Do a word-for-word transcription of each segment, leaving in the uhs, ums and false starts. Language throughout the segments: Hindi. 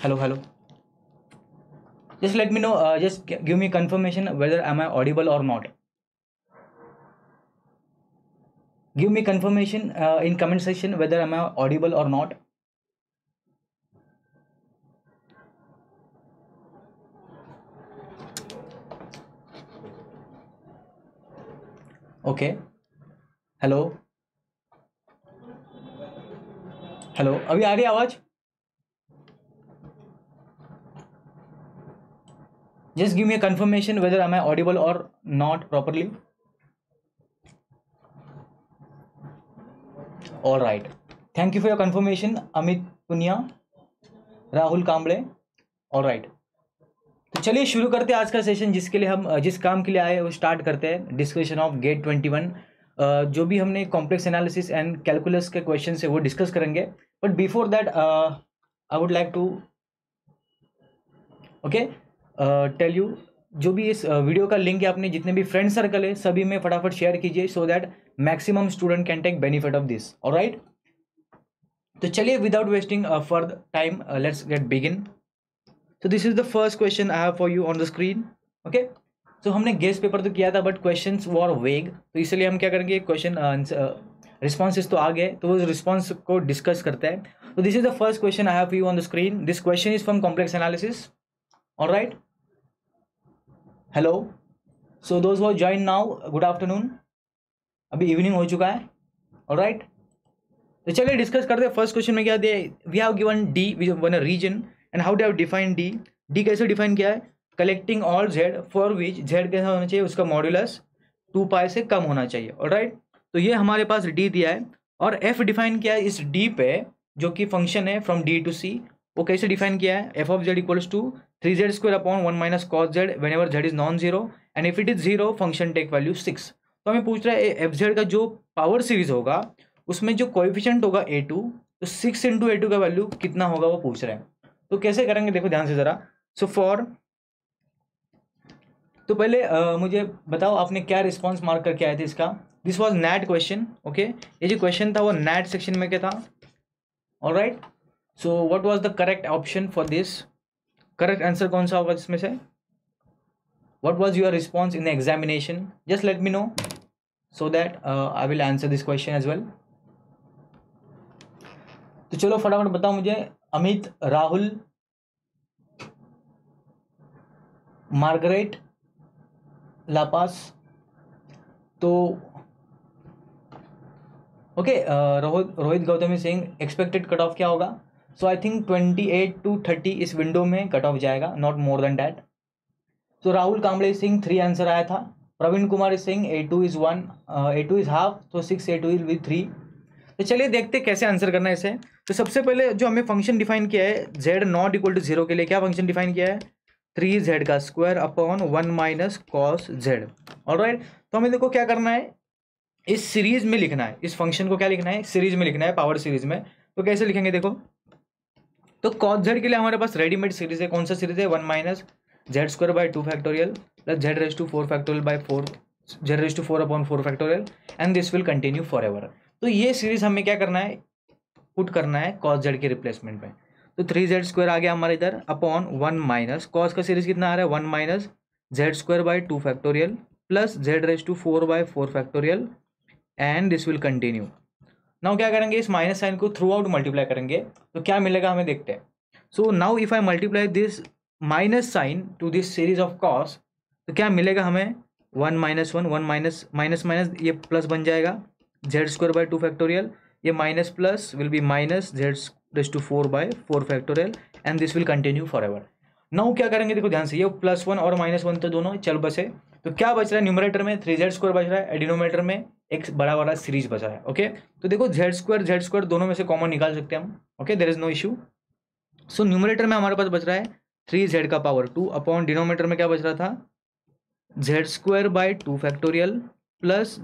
hello hello just let me know, uh, just g- give me confirmation whether am I audible or not. Give me confirmation uh, in comment section whether am I audible or not. Okay, hello hello, अभी आ रही है आवाज? Just give me a confirmation whether am I audible or not properly. All right, thank you for your confirmation, Amit Punia, Rahul Kamble. All right, तो चलिए शुरू करते हैं आज का सेशन, जिसके लिए हम जिस काम के लिए आए वो स्टार्ट करते हैं. Discussion of GATE twenty one. जो भी हमने कॉम्प्लेक्स एनालिसिस एंड कैलकुलस के क्वेश्चन है वो डिस्कस करेंगे. But before that I would like to okay tell you, जो भी इस वीडियो uh, का लिंक है अपने जितने भी फ्रेंड सर्कल है सभी में फटाफट शेयर कीजिए, so that maximum student can take benefit of this. Alright, तो चलिए without wasting further time let's get begin. So this is the first question I have for you on the screen. Okay, so हमने गेस पेपर तो किया था बट क्वेश्चंस वर वेग, तो इसलिए हम क्या करेंगे, क्वेश्चन रिस्पॉन्सेज तो आ गए तो वो रिस्पॉन्स को डिस्कस करते हैं. तो this is the first question I have for you on the screen. This question is from complex analysis. Alright, hello, so those who join now, good afternoon. अभी इवनिंग हो चुका है. ऑलराइट, तो चलिए डिस्कस करते हैं. फर्स्ट क्वेश्चन में क्या दिया, we have given D, we one a region and how do have define D. D कैसे डिफाइन किया है, collecting all Z for which Z कैसा होना चाहिए, उसका मॉड्यूलस टू पाई से कम होना चाहिए. ऑलराइट, तो ये हमारे पास डी दिया है और एफ डिफाइन किया है इस डी पे, जो कि फंक्शन है फ्रॉम डी टू सी. वो कैसे डिफाइन किया है, F of Z equals to three Z square upon one minus cos Z whenever Z is non zero and if it is zero function take value six. तो हमें पूछ रहा है एफ जेड का जो पावर सीरीज होगा उसमें जो कोएफिशिएंट होगा ए टू, तो सिक्स इंटू ए टू का वैल्यू कितना होगा वो पूछ रहे हैं. तो कैसे करेंगे देखो ध्यान से जरा. सो फॉर, तो पहले uh, मुझे बताओ आपने क्या रिस्पांस मार्क करके आए थे इसका. This was NET question. Okay, ये जो क्वेश्चन था वो नैट सेक्शन में क्या था. Alright, so what was the correct option for this. Correct answer कौन सा होगा इसमें से. What was your response in the examination, just let me know so that I will answer this question as well. तो चलो फटाफट बताओ मुझे, अमित, राहुल, मार्गरेट, लापास. तो okay, Rohit Rohit Gautami Singh, expected cut off क्या होगा. So I think twenty eight to thirty इस विंडो में कट ऑफ जाएगा, नॉट मोर देन डैट. तो राहुल कांबळे सिंह थ्री आंसर आया था. Praveen Kumar Singh A two is one, A two is half, तो six A two is with three. तो चलिए देखते कैसे आंसर करना है इसे. तो सबसे पहले जो हमें फंक्शन डिफाइन किया है Z not equal to zero के लिए, क्या फंक्शन डिफाइन किया है, थ्री जेड का square upon one minus cos Z. Alright, तो हमें देखो क्या करना है, इस सीरीज में लिखना है, इस फंक्शन को क्या लिखना है, सीरीज में लिखना है, पावर सीरीज में. तो कैसे लिखेंगे देखो, तो कॉस जेड के लिए हमारे पास रेडीमेड सीरीज है. कौन सा सीरीज है, one minus Z square by two factorial plus Z raise to four factorial by four, Z raise to four upon four factorial and this will continue forever. तो ये सीरीज हमें क्या करना है, पुट करना है कॉस जेड के रिप्लेसमेंट में. तो थ्री जेड स्क्वायर आ गया हमारे इधर अपॉन वन माइनस कॉस का सीरीज कितना आ रहा है, one minus Z square by two factorial plus Z raise to four by four factorial and this will continue. Now क्या करेंगे, इस माइनस साइन को थ्रू आउट मल्टीप्लाई करेंगे तो क्या मिलेगा हमें देखते हैं. So now if I multiply this minus sign to this series of cos, तो क्या मिलेगा हमें, one minus one, one minus minus minus ये प्लस बन जाएगा, Z square by two factorial, ये minus plus will be minus Z raise to four by four factorial and this will continue forever. Now क्या करेंगे देखो ध्यान से, ये प्लस वन और माइनस वन तो दोनों चल बसे, तो क्या बच रहा है न्यूमरेटर में, थ्री जेड स्क्वायर बच रहा है, डिनोमिनेटर में एक बड़ा बड़ा सीरीज बचा है. ओके, तो देखो जेड स्क्वायर जेड स्क्वायर दोनों में से कॉमन निकाल सकते हैं हम. Okay, there is no issue. So numerator में हमारे पास बच रहा है थ्री जेड का पावर टू अपॉन डिनोमिनेटर में क्या बच रहा था, Z square by two factorial plus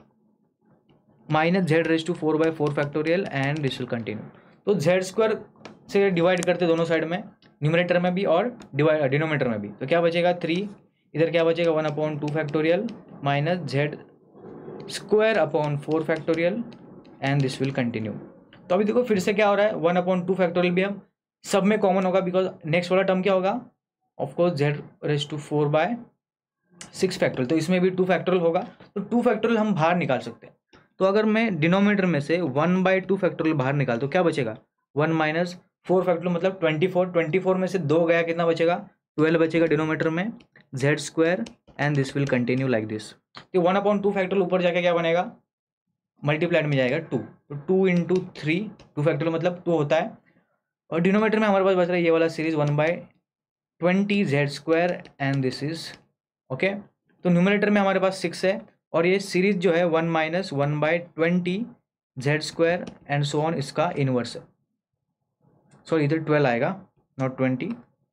minus Z raise to four by four factorial and this will continue. तो जेड स्क्वायर से डिवाइड करते दोनों साइड में, न्यूमरेटर में भी और डिवाइड डिनोमिनेटर में भी, तो क्या बचेगा थ्री, इधर क्या बचेगा one upon two factorial minus Z square upon four factorial and this will continue. तो अभी देखो फिर से क्या हो रहा है, वन अपॉन टू फैक्टोरियल भी हम सब में कॉमन होगा, बिकॉज नेक्स्ट वाला टर्म क्या होगा, of course Z raise to four by six factorial, तो इसमें भी टू फैक्टोरियल होगा, तो टू फैक्टोरियल हम बाहर निकाल सकते हैं। तो अगर मैं डिनोमिनेटर में से वन बाई टू फैक्टोरियल बाहर निकाल तो क्या बचेगा, वन माइनस फोर फैक्टोरियल मतलब ट्वेंटी फोर, ट्वेंटी फोर में से दो गया कितना बचेगा, ट्वेल्व बचेगा डिनोमिनेटर में, Z square and this will continue like this. तो वन अपॉन टू फैक्टोरियल ऊपर जाके क्या बनेगा, मल्टीप्लाइड में जाएगा टू, तो two into three, two factorial मतलब टू होता है, और डिनोमिनेटर में हमारे पास बच रहा है ये वाला series one by twenty Z square and this is okay. तो न्यूमरेटर में हमारे पास सिक्स है, और ये सीरीज जो है one minus one by twenty Z square and so on, इसका इनवर्स है, सॉरी इधर ट्वेल्व आएगा नॉट ट्वेंटी,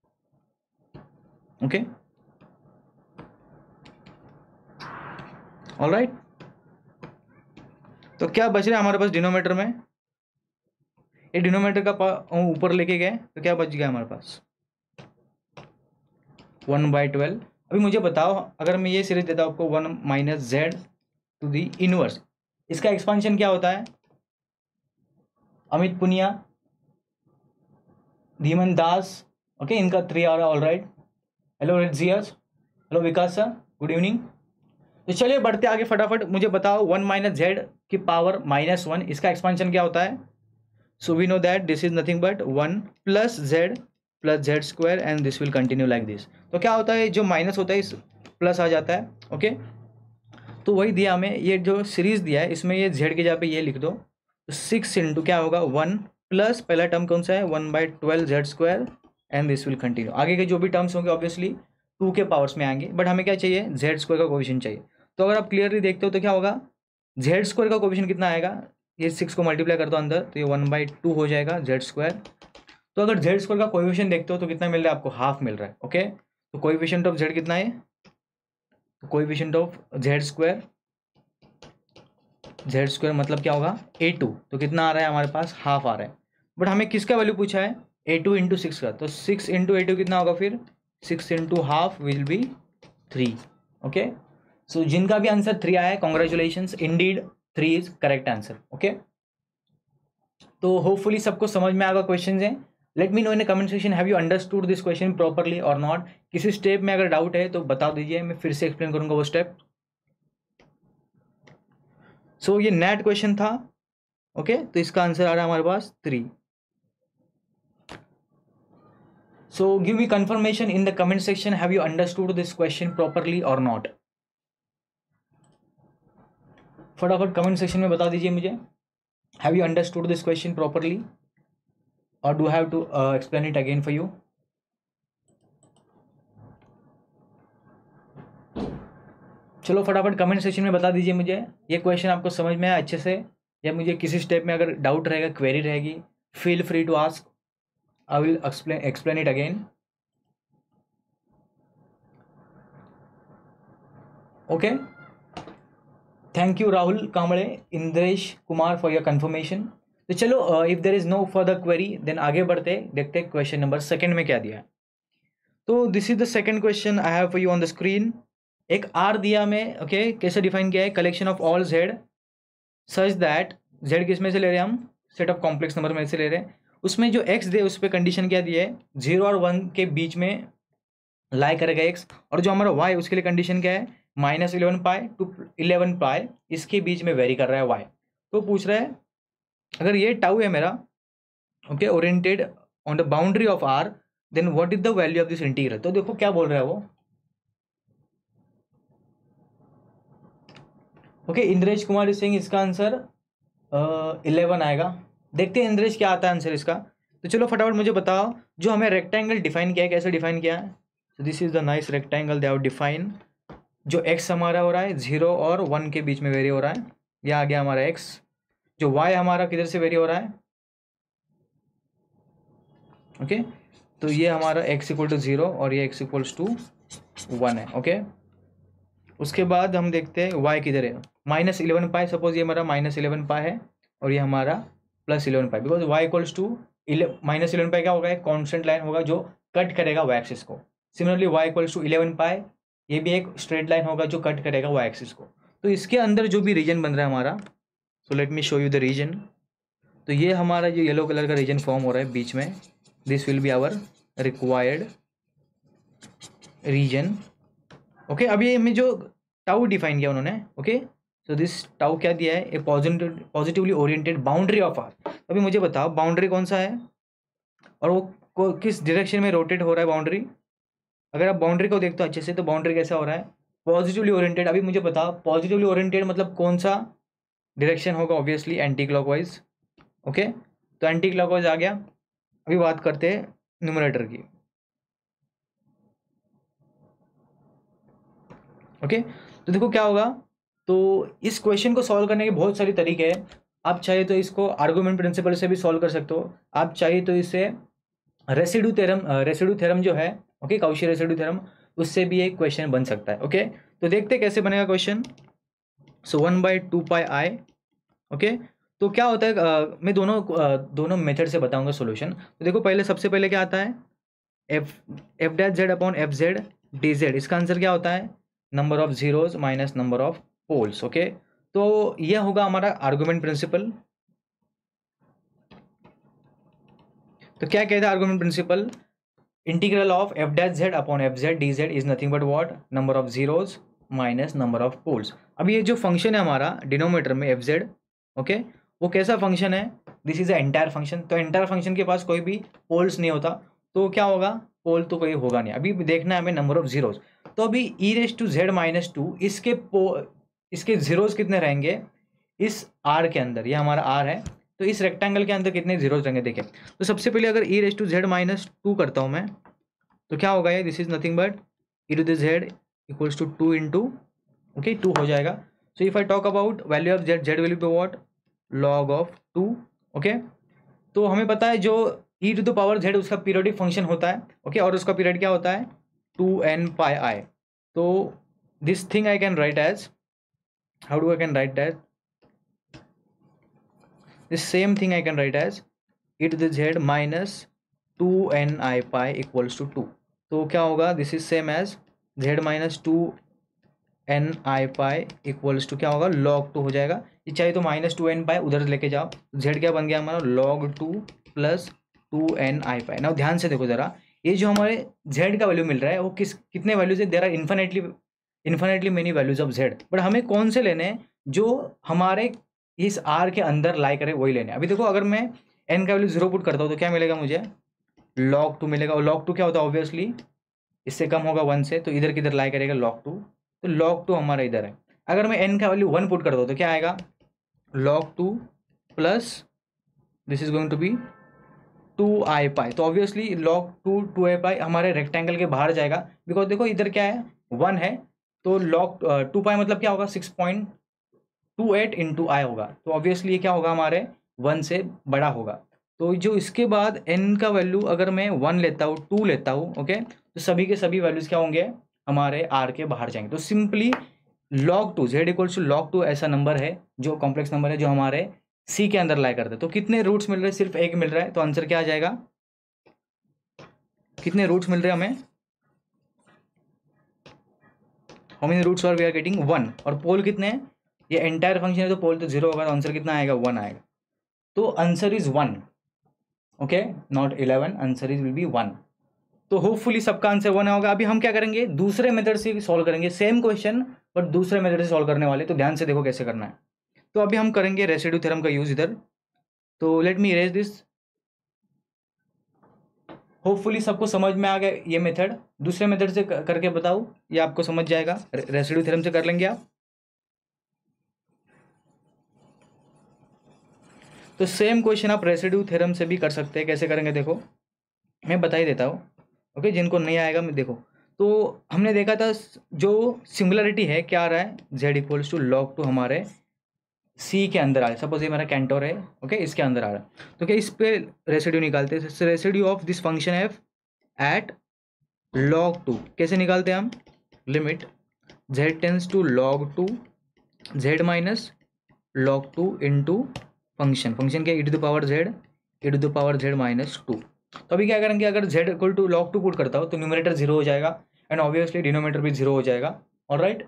ओके ऑलराइट। तो क्या बच रहा है हमारे पास डिनोमिनेटर में, ये डिनोमिनेटर का ऊपर लेके गए तो क्या बच गया हमारे पास, वन बाई ट्वेल्व। अभी मुझे बताओ, अगर मैं ये सीरीज देता हूँ आपको one minus Z to the inverse, इसका एक्सपांशन क्या होता है, अमित पुनिया, धीमन दास, ओके इनका थ्री आ रहा है, ऑल राइट, हेलो रेजियस, hello Vikas sir, good evening. तो चलिए बढ़ते आगे फटाफट, मुझे बताओ वन माइनस जेड की पावर माइनस वन, इसका एक्सपांशन क्या होता है, so we know that this is nothing but one plus Z plus Z square and this will continue like this. तो क्या होता है, जो माइनस होता है इस प्लस आ जाता है, ओके तो वही दिया हमें, ये जो सीरीज दिया है इसमें ये जेड के जगह पे ये लिख दो, तो सिक्स इंटू क्या होगा वन प्लस पहला टर्म कौन सा है, one by twelve Z square and this will continue. आगे के जो भी टर्म्स होंगे ऑब्वियसली टू के पावर्स में आएंगे, बट हमें क्या चाहिए, जेड स्क्वायर का कोएफिशिएंट चाहिए। तो अगर आप क्लियरली देखते हो तो क्या होगा, जेड स्क्वायर का कोएफिशिएंट कितना आएगा, ये सिक्स को मल्टीप्लाई कर दो अंदर तो ये वन बाई टू हो जाएगा जेड स्क्वायर। तो अगर जेड स्क्वायर का कोएफिशिएंट देखते हो तो कितना मिल रहा है आपको, हाफ मिल रहा है, ओके तो कोएफिशिएंट ऑफ जेड कितना है, तो coefficient of Z square, Z square मतलब क्या होगा ए टू, तो कितना आ रहा है हमारे पास, हाफ आ रहा है, बट हमें किसका वैल्यू पूछा है, ए टू इंटू सिक्स का, तो सिक्स इंटू ए टू कितना होगा फिर, six into half will be three, okay so जिनका भी आंसर थ्री आया है congratulations, indeed three is correct answer, okay तो होपफुली सबको समझ में आएगा क्वेश्चन है। Let me know in comment section, have you understood this question properly और नॉट, किसी स्टेप में अगर डाउट है तो बता दीजिए, मैं फिर से एक्सप्लेन करूंगा वो स्टेप। सो so, ये नेट क्वेश्चन था, ओके okay? तो इसका आंसर आ रहा है हमारे पास three. So give me confirmation in the comment section, have you understood this question properly और नॉट, फटाफट कमेंट सेक्शन में बता दीजिए मुझे, have you understood this question properly और do have to explain it again for you. चलो फटाफट कमेंट सेक्शन में बता दीजिए मुझे, ये क्वेश्चन आपको समझ में आया अच्छे से, या मुझे किसी स्टेप में अगर डाउट रहेगा, क्वेरी रहेगी, feel free to ask, I will explain explain it again, okay thank you Rahul Kamble, Indresh Kumar for your confirmation. तो चलो if there is no further query then आगे बढ़ते देखते क्वेश्चन नंबर सेकंड में क्या दिया है। तो this is the second question I have for you on the screen. एक आर दिया में, ओके okay, कैसे डिफाइन किया है, collection of all Z such that, Z किस में से ले रहे हैं हम, सेट ऑफ कॉम्प्लेक्स नंबर में से ले रहे हैं, उसमें जो एक्स दे उस पर कंडीशन क्या दिया है, जीरो और वन के बीच में लाई करेगा एक्स, और जो हमारा वाई उसके लिए कंडीशन क्या है, minus eleven pi to eleven pi, इसके बीच में वेरी कर रहा है वाई। तो पूछ रहा है अगर ये टाउ है मेरा, okay oriented on the boundary of R, then what is the value of this integral. तो देखो क्या बोल रहा है वो, ओके okay, इंद्रेश कुमार सिंह, इसका आंसर इलेवन आएगा। देखते हैं इंद्रेश क्या आता है आंसर इसका। तो चलो फटाफट मुझे बताओ, जो हमें रेक्टेंगल डिफाइन किया है कैसे डिफाइन किया है, तो this is the nice rectangle they have define, जो एक्स हमारा हो रहा है जीरो और वन के बीच में वेरी हो रहा है, यह आ गया हमारा एक्स, जो वाई हमारा किधर से वेरी हो रहा है, ओके okay? तो ये हमारा एक्स इक्वल टू जीरो और ये एक्स इक्वल्स टू वन है, ओके okay? उसके बाद हम देखते हैं वाई किधर है, माइनस इलेवन पाई, सपोज ये हमारा माइनस इलेवन पाई है और ये हमारा plus eleven pi, because Y equals to minus eleven pi क्या होगा, एक कॉन्स्टेंट लाइन होगा जो कट करेगा वाई एक्सिस को। Similarly Y equals to eleven pi, ये भी एक स्ट्रेट लाइन होगा जो कट करेगा वाई एक्सिस को। तो इसके अंदर जो भी रीजन बन रहा है हमारा, so let me show you the region. तो ये हमारा जो येलो कलर का रीजन फॉर्म हो रहा है बीच में, this will be our required region. Okay, अभी हमें जो टाउ डिफाइन किया उन्होंने, ओके, सो दिस टाउ क्या दिया है, a positive positively oriented boundary of R. अभी मुझे बताओ बाउंड्री कौन सा है और वो को किस डायरेक्शन में रोटेट हो रहा है बाउंड्री। अगर आप बाउंड्री को देखते हो अच्छे से तो बाउंड्री कैसा हो रहा है, पॉजिटिवली ओरिएंटेड। अभी मुझे बताओ पॉजिटिवली ओरिएंटेड मतलब कौन सा डायरेक्शन होगा, ऑब्वियसली एंटी क्लॉकवाइज। ओके, तो एंटी क्लॉकवाइज आ गया। अभी बात करते हैं न्यूमरेटर की। ओके, तो देखो क्या होगा, तो इस क्वेश्चन को सॉल्व करने के बहुत सारे तरीके हैं। आप चाहे तो इसको आर्गुमेंट प्रिंसिपल से भी सॉल्व कर सकते हो, आप चाहे तो इसे रेसिड्यू थ्योरम रेसिड्यू थ्योरम जो है, ओके, काउची रेसिड्यू थ्योरम, उससे भी एक क्वेश्चन बन सकता है। ओके, तो देखते कैसे बनेगा question. So one by two pi I. Okay, तो क्या होता है, uh, मैं दोनों uh, दोनों मेथड से बताऊंगा सॉल्यूशन। तो देखो पहले सबसे पहले क्या आता है, F F dash Z upon F Z D Z. इसका आंसर क्या होता है, number of zeros minus number of poles. Okay, तो यह होगा हमारा आर्गुमेंट प्रिंसिपल। तो क्या कहता है argument principle, integral of F dash Z upon F Z D Z is nothing but what, number of zeros minus number of poles. अब ये जो फंक्शन है हमारा डिनोमीटर में एफ जेड, ओके, वो कैसा फंक्शन है, this is a entire function. तो एंटायर फंक्शन के पास कोई भी पोल्स नहीं होता, तो क्या होगा, पोल तो कोई होगा नहीं। अभी देखना है हमें नंबर ऑफ जीरोज। तो अभी e raise to z minus two, इसके पो इसके जीरोज कितने रहेंगे इस आर के अंदर, ये हमारा आर है, तो इस रेक्टेंगल के अंदर कितने जीरोज रहेंगे देखें। तो सबसे पहले अगर e raise to z minus two करता हूँ मैं, तो क्या होगा ये, this is nothing but e to the z equals to two into, okay, two हो जाएगा। So if I talk about value of z, z will be what, log of two. Okay, तो हमें पता है जो e to the power z उसका पीरियोडिक फंक्शन होता है, ओके okay? और उसका पीरियड क्या होता है, टू एन पाई आई। तो this thing I can write as, how do I can write that, this same thing I can write as e to the z minus two n i pi equals to two. तो क्या होगा, this is same as z minus two n i pi equals to क्या होगा, लॉग टू हो जाएगा। ये चाहे तो माइनस टू एन पाई उधर लेके जाओ, जेड क्या बन गया हमारा, log two plus two n i pi. ना ध्यान से देखो जरा, ये जो हमारे जेड का वैल्यू मिल रहा है वो किस कितने वैल्यूज है, there are infinitely infinitely many values of z, but हमें कौन से लेने हैं जो हमारे इस आर के अंदर लाई करे वही लेने हैं। अभी देखो अगर मैं एन का वैल्यू जीरो पुट करता हूँ तो क्या मिलेगा मुझे, लॉग टू मिलेगा। और लॉग टू क्या होता है, ऑब्वियसली इससे कम होगा वन से, तो इधर किधर लाई करेगा लॉग टू, तो लॉग टू हमारा इधर है। अगर मैं एन का वैल्यू वन पुट करता हूँ तो क्या आएगा, log two plus this is going to be two i pi. तो obviously log two two i pi हमारे रेक्टेंगल के बाहर जाएगा, बिकॉज देखो इधर क्या है, वन है, तो लॉग टू पाई मतलब क्या होगा, six point two eight into i होगा। तो ऑब्वियसली ये क्या होगा, हमारे वन से बड़ा होगा। तो जो इसके बाद एन का वैल्यू अगर मैं वन लेता हूँ, टू लेता हूँ, ओके, तो सभी के सभी वैल्यूज क्या होंगे, हमारे आर के बाहर जाएंगे। तो simply log two z equals to log two ऐसा नंबर है जो कॉम्प्लेक्स नंबर है जो हमारे सी के अंदर लाई करते हैं। तो कितने रूट्स मिल रहे हैं, सिर्फ एक मिल रहा है, तो आंसर क्या आ जाएगा, कितने रूट्स मिल रहे हैं हमें, how many roots are we are getting, one. और पोल कितने हैं, ये एंटायर फंक्शन है तो पोल तो जीरो होगा, तो आंसर कितना आएगा, वन आएगा। तो answer is one, okay, not eleven, answer is will be one. तो होपफुली सबका आंसर वन होगा। अभी हम क्या करेंगे, दूसरे मेथड से सॉल्व करेंगे सेम क्वेश्चन, बट दूसरे मेथड से सॉल्व करने वाले, तो ध्यान से देखो कैसे करना है। तो अभी हम करेंगे रेसिड्यू थ्योरम का यूज इधर। तो let me erase this, hopefully सबको समझ में आ गया ये मेथड। दूसरे मेथड से करके बताओ, ये आपको समझ जाएगा, रेसिड्यू थ्योरम से कर लेंगे आप। तो सेम क्वेश्चन आप रेसिड्यू थ्योरम से भी कर सकते हैं। कैसे करेंगे देखो, मैं बता ही देता हूँ, ओके, जिनको नहीं आएगा मैं देखो। तो हमने देखा था जो सिंगुलरिटी है क्या आ रहा है, Z equals to log two हमारे सी के अंदर आ रहा है। सपोज ये मेरा कैंटोर है, ओके, इसके अंदर आ रहा है, तो क्या इस पे रेसिड्यू निकालते हैं, residue of this function f at log two. कैसे निकालते हैं हम, limit z tends to log two z minus log two into function, function क्या, e to the power z e to the power z minus two. तो अभी क्या करेंगे, अगर z equal to log two put करता हो तो न्यूमरेटर जीरो हो जाएगा एंड ऑब्वियसली डिनोमीटर भी जीरो हो जाएगा, ऑलराइट।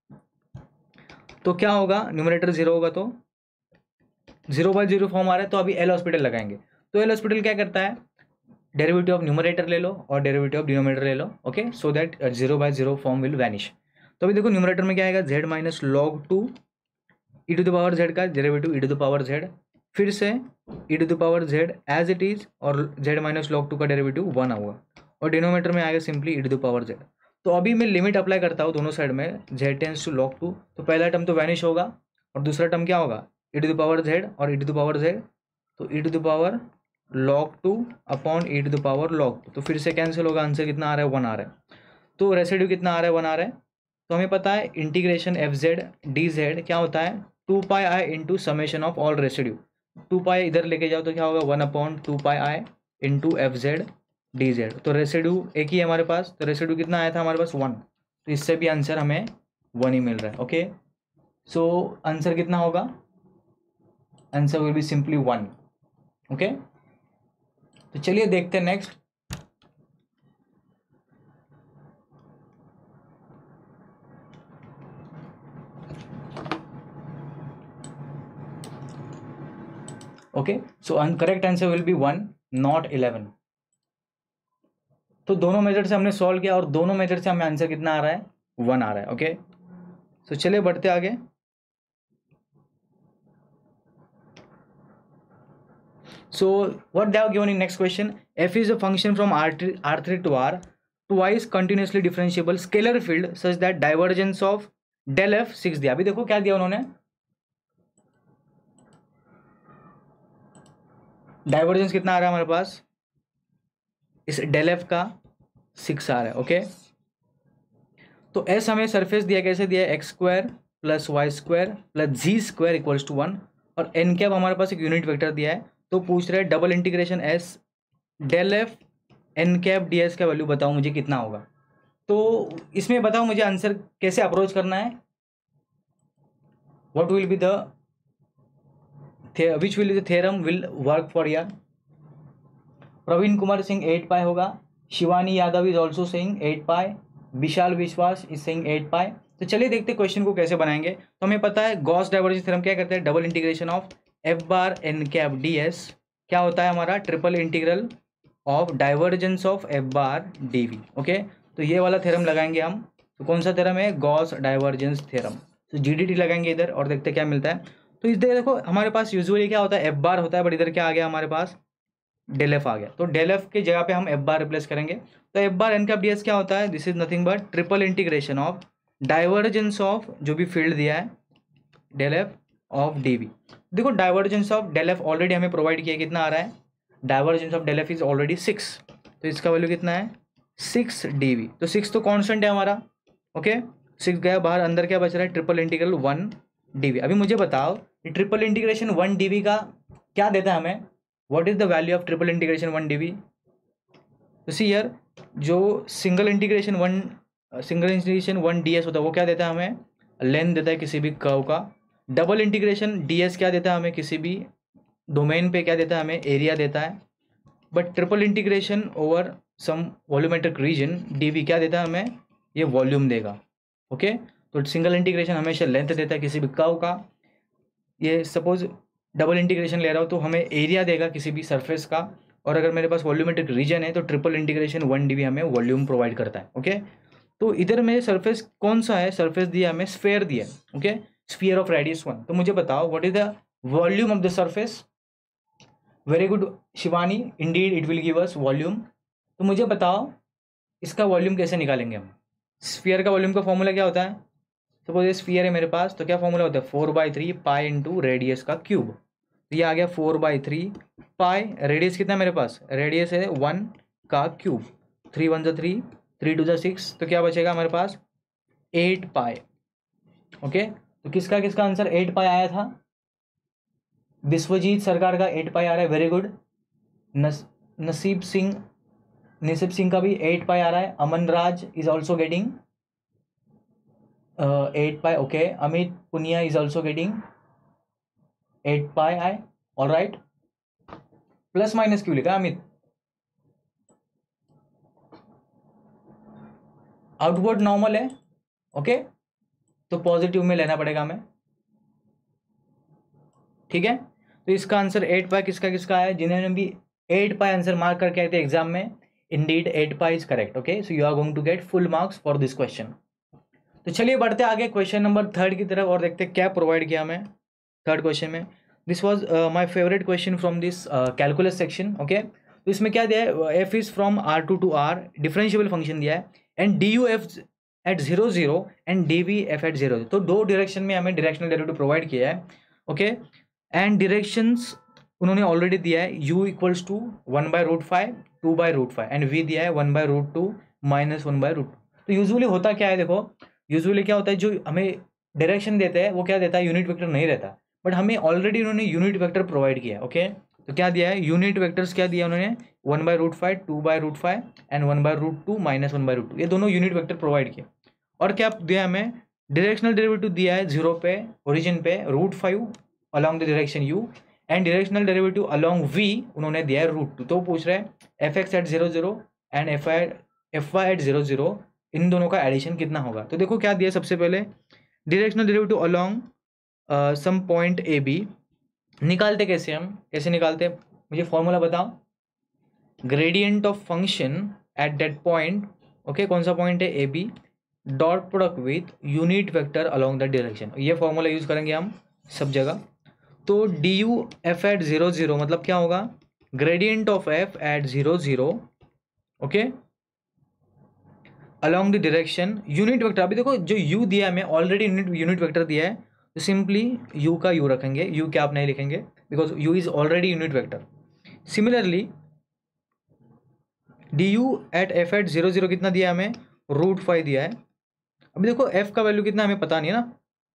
तो क्या होगा, न्यूमरेटर जीरो होगा तो जीरो बाई जीरो फॉर्म आ रहा है, तो अभी एल हॉस्पिटल लगाएंगे। तो एल हॉस्पिटल क्या करता है, डेरिवेटिव ऑफ न्यूमरेटर ले लो और डेरिवेटिव ऑफ डिनोमिनेटर ले लो, okay, so that zero by zero form will vanish. तो अभी देखो न्यूमरेटर में क्या आएगा, z minus log two e to the power z का derivative e to the power z, फिर से e to the power z as it is, और जेड माइनस लॉग टू का डेरिवेटिव वन आऊगा, और डिनोमीटर में आएगा simply e to the power z. तो अभी मैं लिमिट अप्लाई करता हूँ दोनों साइड में, z tends to log two, तो पहला टर्म तो वैनिश होगा और दूसरा टर्म क्या होगा, e to the power z और e to the power z, तो e to the power log two upon e to the power log two, तो फिर से कैंसिल होगा, आंसर कितना आ रहा है, वन आ रहा है। तो रेसिड्यू कितना आ रहा है, वन आ रहा है। तो हमें पता है integration f Z D z क्या होता है, two pi i into summation of all residue, two pi इधर लेके जाओ तो क्या होगा, one upon two pi i into f Z D z. तो रेसिड्यू एक ही है हमारे पास, तो रेसिड्यू कितना आया था हमारे पास, वन, तो इससे भी आंसर हमें वन ही मिल रहा है। ओके, सो आंसर कितना होगा, answer will be simply one. Okay, तो चलिए देखते हैं next. Okay, so correct answer will be one, not eleven. तो दोनों मेथड से हमने सॉल्व किया और दोनों मेथड से हमें आंसर कितना आ रहा है, वन आ रहा है। ओके, तो चलिए बढ़ते आगे। So what they have given in next question, f is a function from r three, r three to r, twice continuously differentiable scalar field such that divergence of del f six दिया। अभी देखो क्या दिया उन्होंने, डाइवर्जेंस कितना आ रहा है हमारे पास, इस डेल एफ का सिक्स आ रहा है। ओके, तो एस हमें सरफेस दिया, कैसे दिया है, x square plus y square plus z square equals to one, और एन कैप हमारे पास एक यूनिट वेक्टर दिया है। तो पूछ रहे हैं double integration s del f n cap d s का वैल्यू बताओ मुझे कितना होगा। तो इसमें बताओ मुझे आंसर कैसे अप्रोच करना है, what will be the which will the theorem will work for यार। प्रवीण कुमार सिंह एट पाई होगा, Shivani Yadav is also saying eight pi, Vishal Vishwas is saying eight पाई। तो चलिए देखते क्वेश्चन को कैसे बनाएंगे। तो हमें पता है गॉस डाइवर्जेंस थ्योरम क्या करते हैं, double integration of f bar n cap d s क्या होता है हमारा, triple integral of divergence of f bar d v. Okay, तो ये वाला थ्योरम लगाएंगे हम। तो कौन सा थ्योरम है, गॉस डाइवर्जेंस थ्योरम। तो जी डी टी लगाएंगे इधर और देखते क्या मिलता है। तो इस देखो हमारे पास यूजुअली क्या होता है, एफ बार होता है, बट इधर क्या आ गया हमारे पास, डेल एफ आ गया। तो डेल एफ की जगह पे हम एफ बार रिप्लेस करेंगे। तो f bar n cap d s क्या होता है, this is nothing but triple integration of divergence of जो भी फील्ड दिया है del f of d v. देखो divergence of del f already हमें प्रोवाइड किया, कितना आ रहा है, divergence of del f is already six, तो इसका वैल्यू कितना है, सिक्स डी वी। तो सिक्स तो कॉन्स्टेंट है हमारा। ओके, सिक्स गया बाहर, अंदर क्या बच रहा है, triple integral one d v. अभी मुझे बताओ triple integration one d v का क्या देता है हमें, what is the value of triple integration one d v. तो सी यार, जो single integration one single integration one d s होता है वो क्या देता है हमें, लेंथ देता है किसी भी कर्व का। डबल इंटीग्रेशन डी एस क्या देता है हमें, किसी भी डोमेन पे क्या देता है हमें, एरिया देता है। But triple integration over some volumetric region d v क्या देता है हमें, ये वॉल्यूम देगा। ओके, तो सिंगल इंटीग्रेशन हमेशा लेंथ देता है किसी भी कर्व का। ये सपोज डबल इंटीग्रेशन ले रहा हूँ तो हमें एरिया देगा किसी भी सरफेस का, और अगर मेरे पास वॉल्यूमेट्रिक रीजन है तो triple integration one d v हमें वॉल्यूम प्रोवाइड करता है। ओके, तो इधर में सरफेस कौन सा है, सरफेस दिया हमें स्फेयर दिया है। Okay, sphere of radius one. तो मुझे बताओ what is the volume of the surface. Very good Shivani, indeed it will give us volume. तो मुझे बताओ इसका वॉल्यूम कैसे निकालेंगे हम। स्फीयर का वॉल्यूम का फॉर्मूला क्या होता है, सपोज ये स्फीयर है मेरे पास, तो क्या फॉर्मूला होता है, four by three pi into radius का क्यूब। तो ये आ गया four by three pi, radius कितना है मेरे पास, रेडियस है वन का क्यूब, थ्री वन जो थ्री, थ्री टू जो सिक्स, तो क्या बचेगा हमारे पास, एट पाई। ओके, तो किसका किसका आंसर एट पाई आया था, विश्वजीत सरकार का एट पाई आ रहा है, वेरी गुड। नस नसीब सिंह निसिब सिंह का भी एट पाई आ रहा है। Aman Raj is also getting eight pi. Okay, Amit Punia is also getting eight pi i, all right. Plus minus क्यों लिखा अमित, आउटवर्ड नॉर्मल है। ओके, तो पॉजिटिव में लेना पड़ेगा हमें, ठीक है। तो इसका आंसर एट पाई किसका किसका है, जिन्होंने भी एट पाई आंसर मार्क करके आए थे एग्जाम में, indeed eight pi is correct. Okay, so you are going to get full marks for this question. तो चलिए बढ़ते आगे क्वेश्चन नंबर थर्ड की तरफ और देखते क्या प्रोवाइड किया हमें थर्ड क्वेश्चन में। This was my favourite question from this calculus section. Okay, तो इसमें क्या दिया है, f is from r two to r, differentiable function दिया है, and d u f at zero zero and d v f at zero. तो दो डायरेक्शन में हमें डायरेक्शनल डेरिवेटिव प्रोवाइड किया है। ओके, एंड डायरेक्शंस उन्होंने ऑलरेडी दिया है, u equals to one by root five, two by root five, and v दिया है one by root two minus one by root two. तो यूजुअली होता क्या है, देखो यूजुअली क्या होता है, जो हमें डायरेक्शन देते हैं वो क्या देता है, यूनिट वेक्टर नहीं रहता, बट हमें ऑलरेडी उन्होंने यूनिट वेक्टर प्रोवाइड किया है। ओके, तो क्या दिया है, यूनिट वेक्टर्स क्या दिया उन्होंने, one by root five, two by root five and one by root two minus one by root two, ये दोनों यूनिट वेक्टर प्रोवाइड किए। और क्या दिया हमें, डायरेक्शनल डेरिवेटिव दिया है जीरो पे, ओरिजिन पे root five along the direction u, and directional derivative along v उन्होंने दिया है रूट टू। तो पूछ रहे हैं f x at zero zero and f i f y at zero zero, इन दोनों का एडिशन कितना होगा। तो देखो क्या दिया, सबसे पहले directional derivative along some point a b, निकालते कैसे हम, कैसे निकालते हैं, मुझे फॉर्मूला बताओ, gradient of function at that point. Okay, कौन सा पॉइंट है, a b, dot product with unit vector along the direction, ये फॉर्मूला यूज करेंगे हम सब जगह। तो d u f at zero zero मतलब क्या होगा, gradient of f at zero zero, okay, along the direction unit vector. अभी देखो जो u दिया है हमें ऑलरेडी यूनिट यूनिट वेक्टर दिया है, तो सिंपली u का u रखेंगे, u क्या आप नहीं लिखेंगे because u is already unit vector. Similarly D u at f at zero zero कितना दिया है हमें, रूट फाइव दिया है। अभी देखो f का वैल्यू कितना हमें पता नहीं है ना,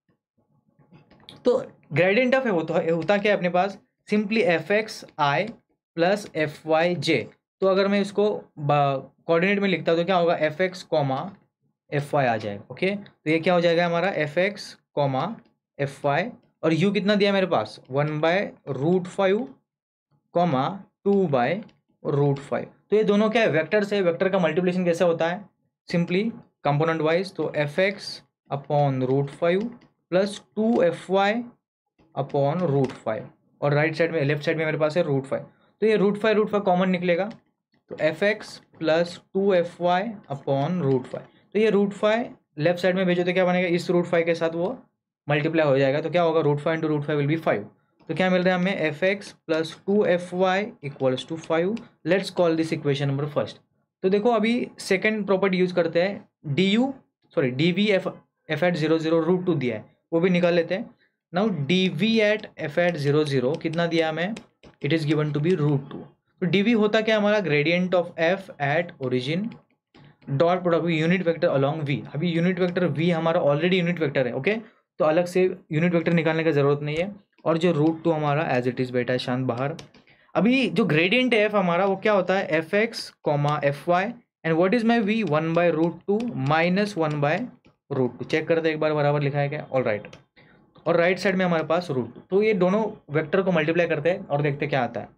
तो ग्रेडियंट ऑफ होता होता क्या है अपने पास, simply f x i plus f y j. तो अगर मैं इसको कोऑर्डिनेट में लिखता हूँ तो क्या होगा, f x comma f y आ जाएगा। ओके, तो ये क्या हो जाएगा हमारा, f x comma f y, और यू कितना दिया मेरे पास, one by root five comma two by root five. तो ये दोनों क्या है, वेक्टर से, वेक्टर का मल्टीप्लिकेशन कैसे होता है, सिंपली कंपोनेंट वाइज। तो f x upon root five plus two f y upon root five, और राइट साइड में, लेफ्ट साइड में मेरे पास है रूट फाइव, तो ये root five root five common निकलेगा, तो f x plus two f y upon root five. तो ये रूट फाइव लेफ्ट साइड में भेजो तो क्या बनेगा, इस रूट फाइव के साथ वो मल्टीप्लाई हो जाएगा, तो क्या होगा, root five into root five will be five. तो क्या मिल रहा है हमें, f x plus two f y equals to five. Let's call this equation number first. तो देखो अभी सेकेंड प्रॉपर्टी यूज करते हैं, D u sorry D v f f at zero zero root two दिया है, वो भी निकाल लेते हैं। Now D v at f at zero zero कितना दिया हमें, it is given to be root two. तो डी वी होता क्या हमारा, gradient of f at origin dot product unit vector along v. अभी यूनिट वेक्टर वी हमारा ऑलरेडी यूनिट वेक्टर है। ओके, तो अलग से यूनिट वेक्टर निकालने की जरूरत नहीं है, और जो रूट टू हमारा एज इट इज बैठा है शांत बाहर। अभी जो ग्रेडियंट है एफ हमारा वो क्या होता है, f x comma f y, and what is my v, one by root two minus one by root two. Check करते एक बार बराबर लिखा है क्या, ऑल राइट। और राइट साइड में हमारे पास रूट टू, तो ये दोनों वेक्टर को मल्टीप्लाई करते हैं और देखते क्या आता है।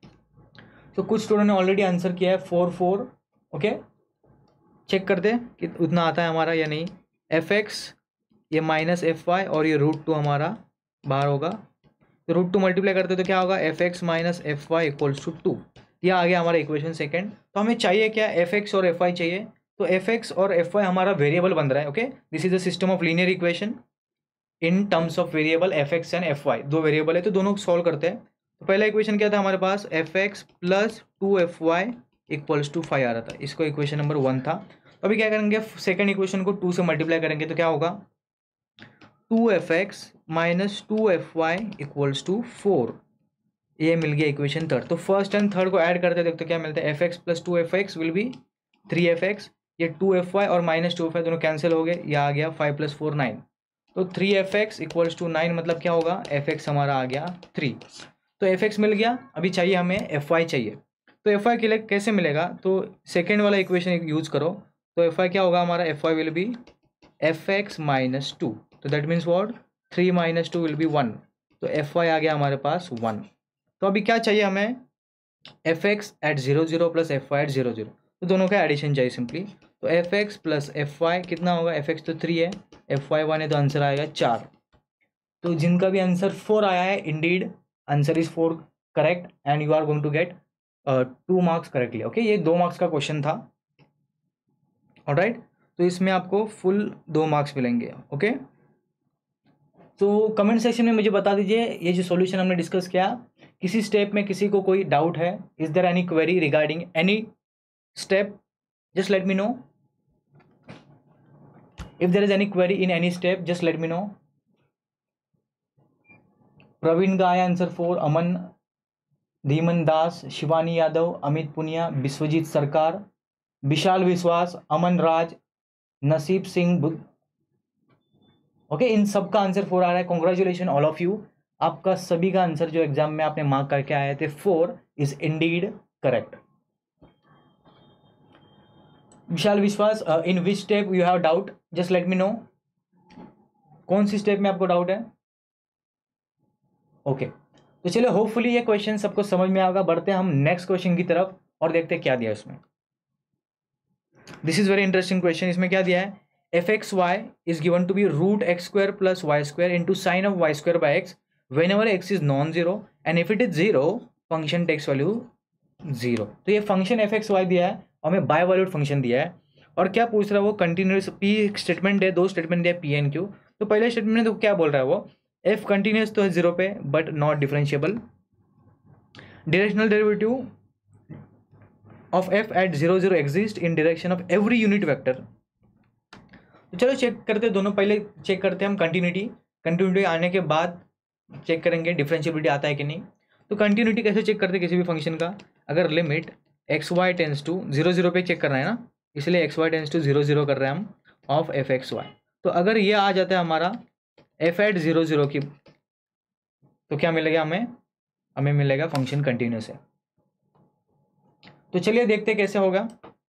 तो कुछ स्टूडेंट ने ऑलरेडी आंसर किया है फोर फोर। ओके, चेक करते हैं कि उतना आता है हमारा या नहीं। एफ एक्स ये माइनस एफ वाई और ये रूट टू हमारा बाहर होगा, तो रूट टू मल्टीप्लाई करते तो क्या होगा, f x minus f y equals to two. यह आ गया हमारा इक्वेशन सेकंड। तो हमें चाहिए क्या, एफ एक्स और एफ वाई चाहिए। तो एफ एक्स और एफ वाई हमारा वेरिएबल बन रहा है। Okay, this is the system of linear equation in terms of variable f x and f y, दो वेरिएबल है तो दोनों सॉल्व करते हैं। तो पहला इक्वेशन क्या था हमारे पास, f x plus two f y equals to five आ रहा था, इसको इक्वेशन नंबर वन था। तो अभी क्या करेंगे, सेकंड इक्वेशन को टू से मल्टीप्लाई करेंगे तो क्या होगा, two f x minus two f y equals to four, ये मिल गया इक्वेशन थर्ड। तो फर्स्ट एंड थर्ड को ऐड करते देखते क्या मिलता है, f x plus two f x will be three f x, ये टू एफ वाई और माइनस टू एफ वाई दोनों कैंसिल हो गए, ये आ गया फाइव प्लस फोर नाइन। तो three f x equals to nine मतलब क्या होगा, एफ एक्स हमारा आ गया थ्री। तो एफ एक्स मिल गया, अभी चाहिए हमें एफ वाई चाहिए। तो एफ वाई के लिए कैसे मिलेगा, तो सेकेंड वाला इक्वेशन यूज करो। तो एफ वाई क्या होगा हमारा, f y will be f x minus two, तो that means what, three minus two will be one. तो एफ वाई आ गया हमारे पास वन। तो अभी क्या चाहिए हमें, f x at zero zero plus f y at zero zero, तो दोनों का एडिशन चाहिए सिंपली। तो f x plus f y कितना होगा, एफ एक्स तो थ्री है, एफ वाई वन है, तो आंसर आएगा चार। तो जिनका भी आंसर फोर आया है, indeed answer is four correct, and you are going to get two marks correctly. Okay, ये दो मार्क्स का क्वेश्चन था। ऑलराइट, तो इसमें आपको फुल दो मार्क्स मिलेंगे। ओके, तो कमेंट सेक्शन में मुझे बता दीजिए ये जो सॉल्यूशन हमने डिस्कस किया, किसी स्टेप में किसी को कोई डाउट है, is there any query regarding any step, just let me know. If there is any query in any step, just let me know. Praveen गाय आंसर फोर, अमन धीमन दास, शिवानी यादव, अमित पुनिया, विश्वजीत सरकार, विशाल विश्वास, अमन राज, नसीब सिंह बुद्ध। ओके, इन सब का आंसर फोर आ रहा है। कॉन्ग्रेचुलेशन ऑल ऑफ यू, आपका सभी का आंसर जो एग्जाम में आपने मार्क करके आए थे four is indeed correct. Vishal Vishwas, in which step you have doubt, just let me know. कौन सी स्टेप में आपको डाउट है? Okay okay. तो चलिए, होपफुली ये क्वेश्चन सबको समझ में आएगा। बढ़ते हैं हम नेक्स्ट क्वेश्चन की तरफ और देखते हैं क्या दिया है इसमें। This is very interesting question. इसमें क्या दिया है, f x y is given to be root x square plus y square into sine of y square by x whenever x is non zero and if it is zero function takes value zero. तो ये फंक्शन एफ एक्स वाई दिया है और हमें बाय वैल्यूड फंक्शन दिया है। और क्या पूछ रहा है वो, कंटिन्यूस पी स्टेटमेंट है, दो स्टेटमेंट दिया पी एन क्यू। तो पहले स्टेटमेंट में तो क्या बोल रहा है वो, एफ कंटिन्यूस तो है जीरो पे but not differentiable, directional derivative of f at zero zero exist in direction of every unit vector. तो चलो चेक करते हैं दोनों, पहले चेक करते हैं हम कंटिन्यूटी। कंटिन्यूटी आने के बाद चेक करेंगे डिफरेंशिएबिलिटी आता है कि नहीं। तो कंटिन्यूटी कैसे चेक करते हैं किसी भी फंक्शन का, अगर limit x y tends to zero zero पे चेक करना है ना, इसलिए x y tends to zero zero कर रहे हैं हम ऑफ एफ एक्स वाई। तो अगर ये आ जाता है हमारा एफ एट जीरो जीरो की, तो क्या मिलेगा हमें, हमें मिलेगा फंक्शन कंटिन्यूस है। तो चलिए देखते कैसे होगा।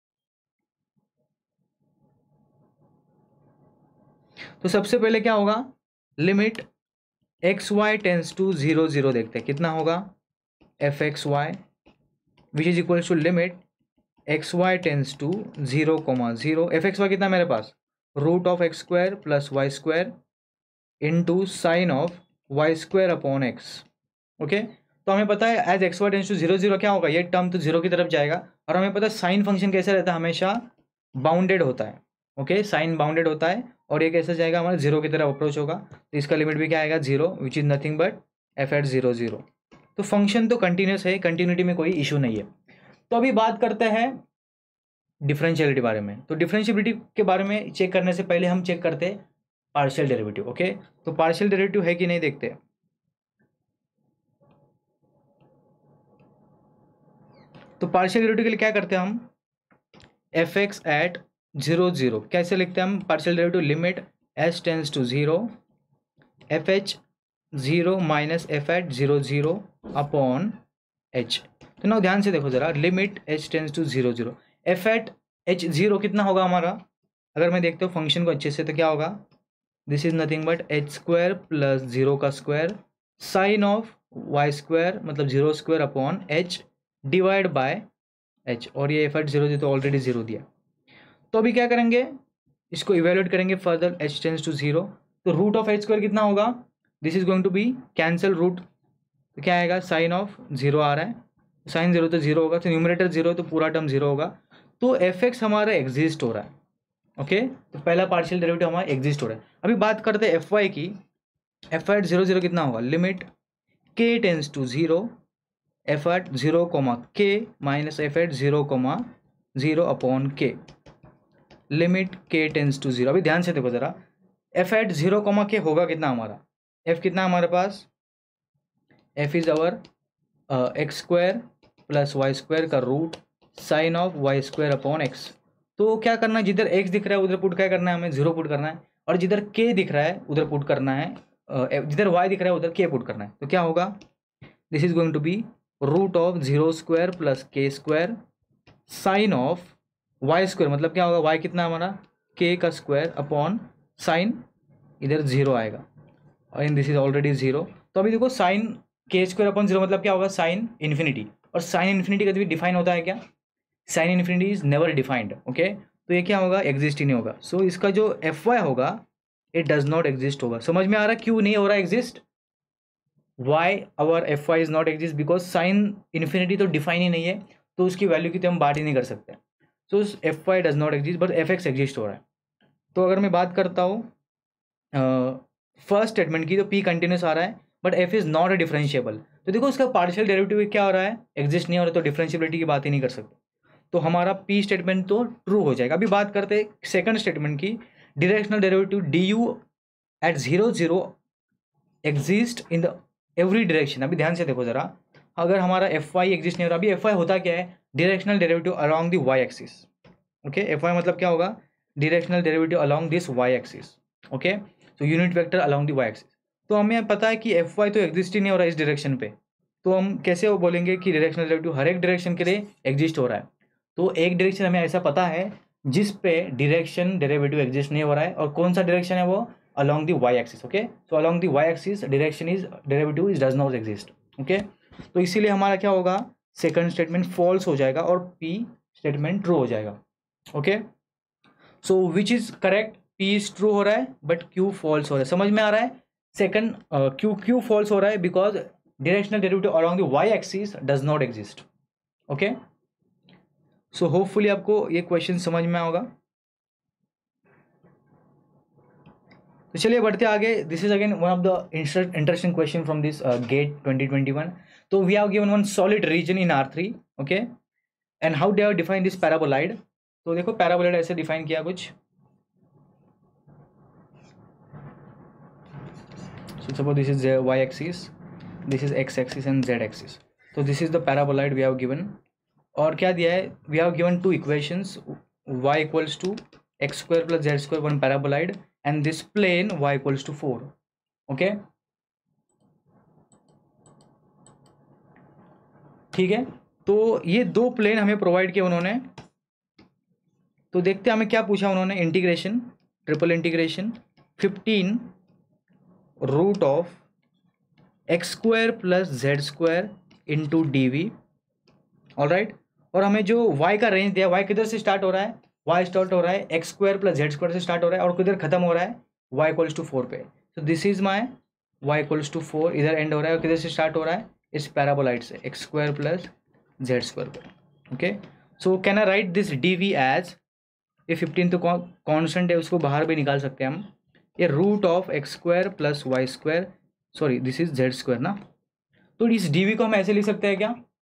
तो सबसे पहले क्या होगा, limit x y tends to zero zero देखते हैं कितना होगा, f x y which is equal to limit x y tends to zero comma zero, f x y कितना मेरे पास, root of x square plus y square into sine of y square upon x. Okay, तो हमें पता है as x y tends to zero zero क्या होगा, ये टर्म तो जीरो की तरफ जाएगा। और हमें पता है साइन फंक्शन कैसे रहता है, हमेशा बाउंडेड होता है। ओके, साइन बाउंडेड होता है और ये कैसे जाएगा, हमारा जीरो की तरफ अप्रोच होगा। तो इसका लिमिट भी क्या आएगा, zero, which is nothing but f at zero zero. तो फंक्शन तो कंटिन्यूस है, कंटिन्यूटी में कोई इशू नहीं है। तो अभी बात करते हैं डिफरेंशियलिटी बारे में। तो डिफरेंशियलिटी के बारे में चेक करने से पहले हम चेक करते हैं पार्शियल डेरिवेटिव। ओके, तो पार्शियल डेरिवेटिव है कि नहीं देखते हैं। तो पार्शियल डेरिवेटिव के लिए क्या करते हैं हम, f x at zero zero कैसे लिखते हैं हम, partial derivative limit h tends to zero f h zero minus f at zero zero upon h. तो ना ध्यान से देखो जरा, limit h tends to zero zero f at h zero कितना होगा हमारा, अगर मैं देखता हूँ फंक्शन को अच्छे से तो क्या होगा, this is nothing but h square plus zero का square sine of y square मतलब zero square upon h divide by h. और ये एफ एट जीरो जीरो तो ऑलरेडी जीरो दिया। तो अभी क्या करेंगे, इसको इवेल्युएट करेंगे further, h tends to zero. तो रूट ऑफ एच स्क्वायर कितना होगा, this is going to be cancel root, तो क्या आएगा, साइन ऑफ जीरो आ रहा है, साइन जीरो तो जीरो होगा, तो न्यूमरेटर जीरो तो पूरा टर्म जीरो होगा। तो एफ एक्स हमारा एग्जिस्ट हो रहा है। ओके, तो पहला पार्शियल डेरिवेटिव हमारा एग्जिस्ट हो रहा है। अभी बात करते हैं एफ वाई की, एफ एट जीरो जीरो कितना होगा, limit k tends to zero f at zero comma k minus f at zero comma zero upon k, limit k tends to zero. अभी ध्यान से देखो जरा, एफ एट जीरो कोमा के होगा कितना हमारा, एफ कितना हमारे पास, F is our x square plus y square का root sine of y square upon x. तो क्या करना है, जिधर एक्स दिख रहा है उधर पुट क्या करना है, हमें जीरो पुट करना है, और जिधर के दिख रहा है उधर पुट करना है, जिधर वाई दिख रहा है उधर के पुट करना है। तो क्या होगा, this is going to be root of zero square plus k square sine of y square मतलब क्या होगा, वाई कितना हमारा, के का स्क्वायर अपॉन साइन इधर जीरो आएगा और इन दिस इज ऑलरेडी जीरो। तो अभी देखो साइन के स्क्वायर अपॉन जीरो मतलब क्या होगा, साइन इन्फिनिटी। और साइन इन्फिनिटी कभी भी डिफाइन होता है क्या, sine infinity is never defined. Okay, तो ये क्या होगा, एग्जिस्ट ही नहीं होगा। सो so, इसका जो एफ वाई होगा इट डज नॉट एग्जिस्ट होगा। समझ में आ रहा है क्यों नहीं हो रहा exist, why our f y is not exist because sine infinity तो डिफाइन ही नहीं है, तो उसकी वैल्यू की तो हम बात ही नहीं कर सकते। So f y does not exist but f x exist हो रहा है। तो अगर मैं बात करता हूँ फर्स्ट स्टेटमेंट की, तो पी कंटिन्यूस आ रहा है but f is not a differentiable. तो देखो उसका पार्शियल डेरिवेटिव क्या हो रहा है, एग्जिस्ट नहीं हो रहा, तो डिफरेंशियबिलिटी की बात ही नहीं कर सकते। तो हमारा पी स्टेटमेंट तो ट्रू हो जाएगा। अभी बात करते हैं सेकंड स्टेटमेंट की, directional derivative D u at zero zero exist in the every direction. अभी ध्यान से देखो जरा, अगर हमारा एफ वाई एग्जिस्ट नहीं हो रहा, अभी एफ वाई होता क्या है, directional derivative along the y axis. Okay, f y मतलब क्या होगा, directional derivative along this y axis. Okay, तो unit vector along the y axis. तो हमें पता है कि एफ वाई तो एग्जिस्ट ही नहीं हो रहा है इस डायरेक्शन पे, तो हम कैसे वो बोलेंगे कि डायरेक्शनल डेरिवेटिव हर एक डायरेक्शन के लिए एग्जिस्ट हो रहा है। तो एक डायरेक्शन हमें ऐसा पता है जिस पे डायरेक्शन डेरिवेटिव एग्जिस्ट नहीं हो रहा है, और कौन सा डायरेक्शन है वो, along the y axis. Okay, so along the y axis direction is derivative is does not exist. Okay, तो इसीलिए हमारा क्या होगा, सेकंड स्टेटमेंट फॉल्स हो जाएगा और पी स्टेटमेंट ट्रू हो जाएगा। Okay, so which is correct, p is true हो रहा है बट क्यू फॉल्स हो रहा है। समझ में आ रहा है, सेकंड क्यू क्यू फॉल्स हो रहा है because directional derivative along the y axis does not exist. Okay, so hopefully आपको ये क्वेश्चन समझ में होगा। तो चलिए बढ़ते आगे। This is again one of the interesting question from this GATE twenty twenty one. तो we have given one solid region in R three. Okay, and how they have define this paraboloid. तो देखो पैराबोलाइड ऐसे डिफाइन किया कुछ, so suppose this is y axis, this is x axis and z axis. so this is the paraboloid we have given, और क्या दिया है, we have given two equations, y equals to x square plus z square, one paraboloid, and this plane y equals to four. okay, ठीक है, तो ये दो प्लेन हमें प्रोवाइड किए उन्होंने। तो देखते हैं हमें क्या पूछा उन्होंने, integration, triple integration fifteen root of x square plus Z square into d v. All right, और हमें जो y का रेंज दिया, y किधर से स्टार्ट हो रहा है, y स्टार्ट हो रहा है x square plus Z square से स्टार्ट हो रहा है, और किधर खत्म हो रहा है, y इक्वल्स टू फोर पे। तो this is my y equals to four, इधर एंड हो रहा है, और किधर से स्टार्ट हो रहा है, इस पैराबोलाइड से x square plus Z square पे। Okay, so can I write this d v as, ये फिफ्टीन तो कॉन्स्टेंट है, उसको बाहर भी निकाल सकते हैं हम, ये root of x square plus y square, sorry this is z square ना। तो इस डी वी को हम ऐसे लिख सकते हैं क्या,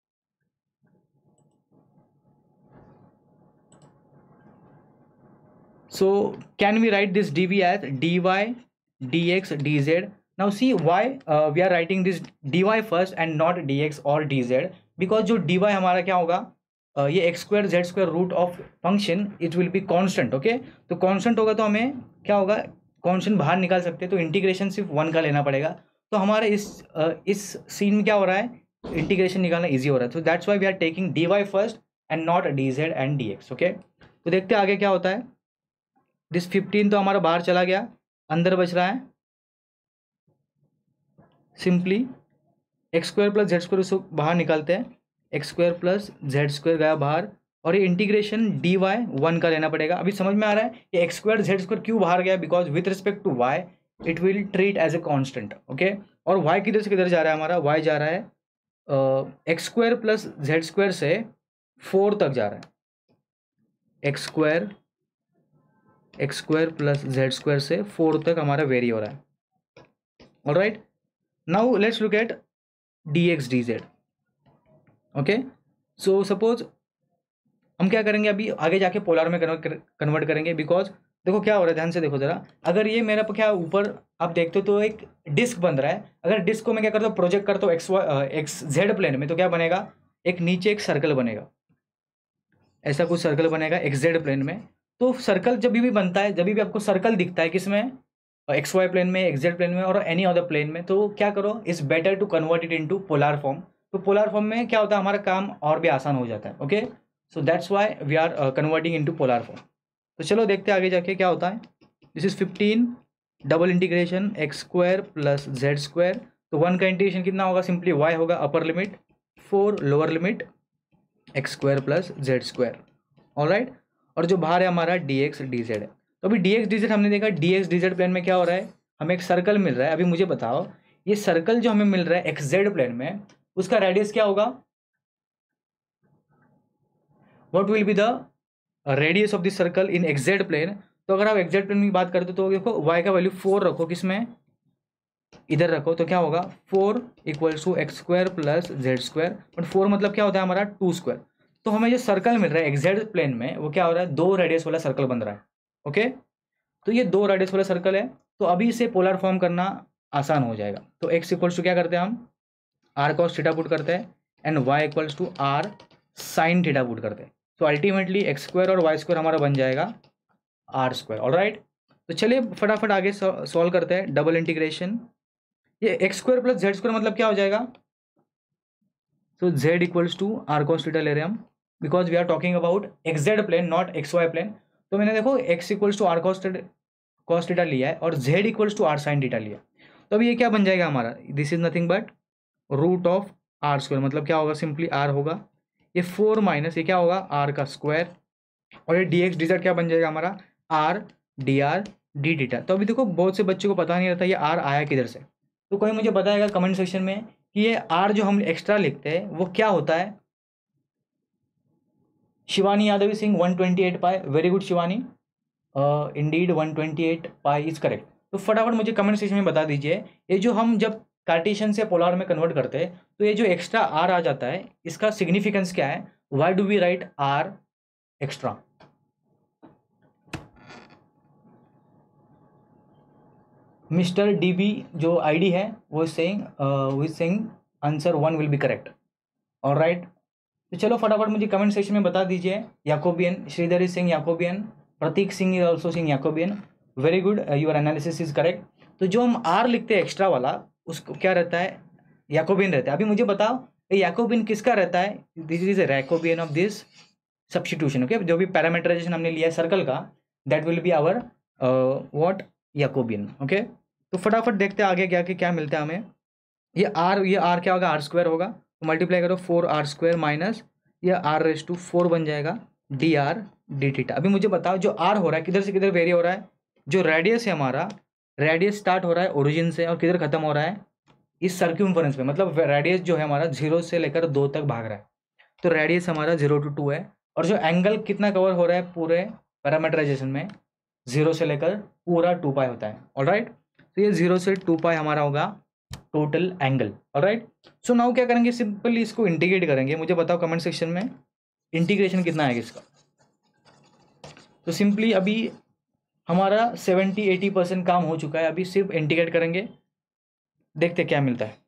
so can we write this dv as dy dx dz? now see why uh, we are writing this dy first and not dx or dz, because जो dy हमारा क्या होगा, uh, ये x square Z square root of function it will be constant. Okay, तो कांस्टेंट होगा तो हमें क्या होगा, कांस्टेंट बाहर निकाल सकते हैं, तो इंटीग्रेशन सिर्फ वन का लेना पड़ेगा। तो हमारे इस uh, इस सीन में क्या हो रहा है, इंटीग्रेशन निकालना ईजी हो रहा है। तो that's why we are taking d y first and not d z and d x. Okay, तो देखते हैं आगे क्या होता है। दिस फिफ्टीन तो हमारा बाहर चला गया, अंदर बच रहा है simply x square plus Z square, उसको बाहर निकालते हैं, x square plus Z square गया बाहर, और ये इंटीग्रेशन डी वाई वन का लेना पड़ेगा। अभी समझ में आ रहा है कि एक्स स्क्वायर जेड स्क्वायर क्यों बाहर गया, because with respect to y it will treat as a constant. Okay, और वाई किधर से किधर जा रहा है, हमारा वाई जा रहा है x square plus Z square से फोर तक जा रहा है, x square x square plus Z square से फोर तक हमारा वेरी हो रहा है। All right, now let's look at d x d z. Okay, so suppose हम क्या करेंगे, अभी आगे जाके पोलर में कन्वर्ट करेंगे, बिकॉज देखो क्या हो रहा है, ध्यान से देखो जरा, अगर ये मेरा क्या ऊपर आप देखते हो तो एक डिस्क बन रहा है, अगर डिस्क को मैं क्या करता हूँ, प्रोजेक्ट करता हूँ x y x z plane में, तो क्या बनेगा, एक नीचे एक सर्कल बनेगा, ऐसा कुछ सर्कल बनेगा एक्स जेड प्लेन में। तो सर्कल जब भी बनता है, जब भी आपको सर्कल दिखता है किसमें, एक्स वाई प्लेन में, एक्स जेड प्लेन में, और एनी अदर प्लेन में, तो क्या करो, it's better to convert it into polar form. तो पोलर फॉर्म में क्या होता है, हमारा काम और भी आसान हो जाता है। Okay, so that's why we are converting into polar form. तो चलो देखते हैं आगे जाके क्या होता है। This is fifteen double integration x square plus Z square, तो वन का इंटीग्रेशन कितना होगा, सिंपली वाई होगा upper limit, four lower limit x square plus Z square. All right, और जो बाहर है हमारा डी एक्स डी जेड है। तो अभी डी एक्स डी जेड हमने देखा, d x d z plane में क्या हो रहा है, हमें एक सर्कल मिल रहा है। अभी मुझे बताओ, ये सर्कल जो हमें मिल रहा है एक्स जेड प्लेन में, उसका रेडियस क्या होगा? What will be the radius of this circle in x z plane? तो अगर आप एक्स जेड प्लेन की बात करते हो तो देखो y का वैल्यू फोर रखो, किसमें? इधर रखो, तो क्या होगा? Four equals to x square plus Z square, but four मतलब क्या होता है हमारा? Two square. तो हमें जो सर्कल मिल रहा है एक्स जेड प्लेन में वो क्या हो रहा है? दो रेडियस वाला सर्कल बन रहा है। ओके, तो ये दो रेडियस वाला सर्कल है, तो अभी इसे पोलर फॉर्म करना आसान हो जाएगा। तो एक्स इक्वल्स टू क्या करते हैं हम? आर कॉस थीटा पुट करते हैं, and y equals to r sine theta put करते हैं। तो अल्टीमेटली एक्स स्क्वायर और वाई स्क्वायर हमारा बन जाएगा आर स्क्वायर। ऑलराइट, तो चलिए फटाफट आगे सॉल्व करते हैं। डबल इंटीग्रेशन, ये x square plus Z square मतलब क्या हो जाएगा? तो z equals to r cos theta ले रहे हैं हम, because we are talking about x z plane not x y plane. तो मैंने देखो x equals to r cos cos theta लिया है और z equals to r sine theta लिया। तो अभी ये क्या बन जाएगा हमारा? This is nothing but root of r square, मतलब क्या होगा? सिंपली आर होगा, ये फोर माइनस ये क्या होगा? आर का स्क्वायर, और ये डी एक्स डी जेड क्या बन जाएगा हमारा? R d r d theta. तो अभी देखो बहुत से बच्चों को पता नहीं रहता ये आर आया किधर से, तो कोई मुझे बताएगा कमेंट सेक्शन में कि ये आर जो हम एक्स्ट्रा लिखते हैं वो क्या होता है? Shivani Yadav saying one twenty eight pi, very good Shivani, indeed one twenty eight pi is correct. तो फटाफट मुझे कमेंट सेक्शन में बता दीजिए, ये जो हम जब कार्टेशियन से पोलर में कन्वर्ट करते हैं तो ये जो एक्स्ट्रा आर आ जाता है इसका सिग्निफिकेंस क्या है? Why do we write r extra? Mister DB जो आईडी है वो सेइंग वो is saying answer one will be correct. All right, तो चलो फटाफट मुझे कमेंट सेक्शन में बता दीजिए। Jacobian, Shridhar is saying Jacobian, Prateek Singh is also saying Jacobian, very good, your analysis is correct. तो जो हम आर लिखते हैं एक्स्ट्रा वाला उसको क्या रहता है? याकोबियन रहता है। अभी मुझे बताओ याकोबियन किसका रहता है? This is a Jacobian of this substitution. Okay, जो भी पैरामीटराइजेशन हमने लिया है सर्कल का, that will be our what? Jacobian. Okay, तो फटाफट देखते हैं आगे क्या कि क्या मिलता है हमें। ये आर, ये आर क्या होगा? आर स्क्वायर होगा, तो मल्टीप्लाई करो फोर आर स्क्वायर माइनस ये आर रेस टू फोर बन जाएगा डी आर डी थीटा। अभी मुझे बताओ जो आर हो रहा है किधर से किधर वेरी हो रहा है? जो रेडियस है हमारा, रेडियस स्टार्ट हो रहा है ओरिजिन से और किधर खत्म हो रहा है? इस सर्क्यूमफरेंस में, मतलब रेडियस जो है हमारा जीरो से लेकर दो तक भाग रहा है। तो रेडियस हमारा जीरो टू टू है, और जो एंगल कितना कवर हो रहा है पूरे पैरामीटराइजेशन में? जीरो से लेकर पूरा टू पाई होता है। ऑलराइट, तो ये जीरो से टू पाई हमारा होगा total angle. All right, so now क्या करेंगे? सिंपली इसको इंटीग्रेट करेंगे। मुझे बताओ कमेंट सेक्शन में इंटीग्रेशन कितना आएगा इसका? तो सिंपली अभी हमारा सेवेंटी एटी परसेंट काम हो चुका है, अभी सिर्फ इंटीग्रेट करेंगे, देखते क्या मिलता है।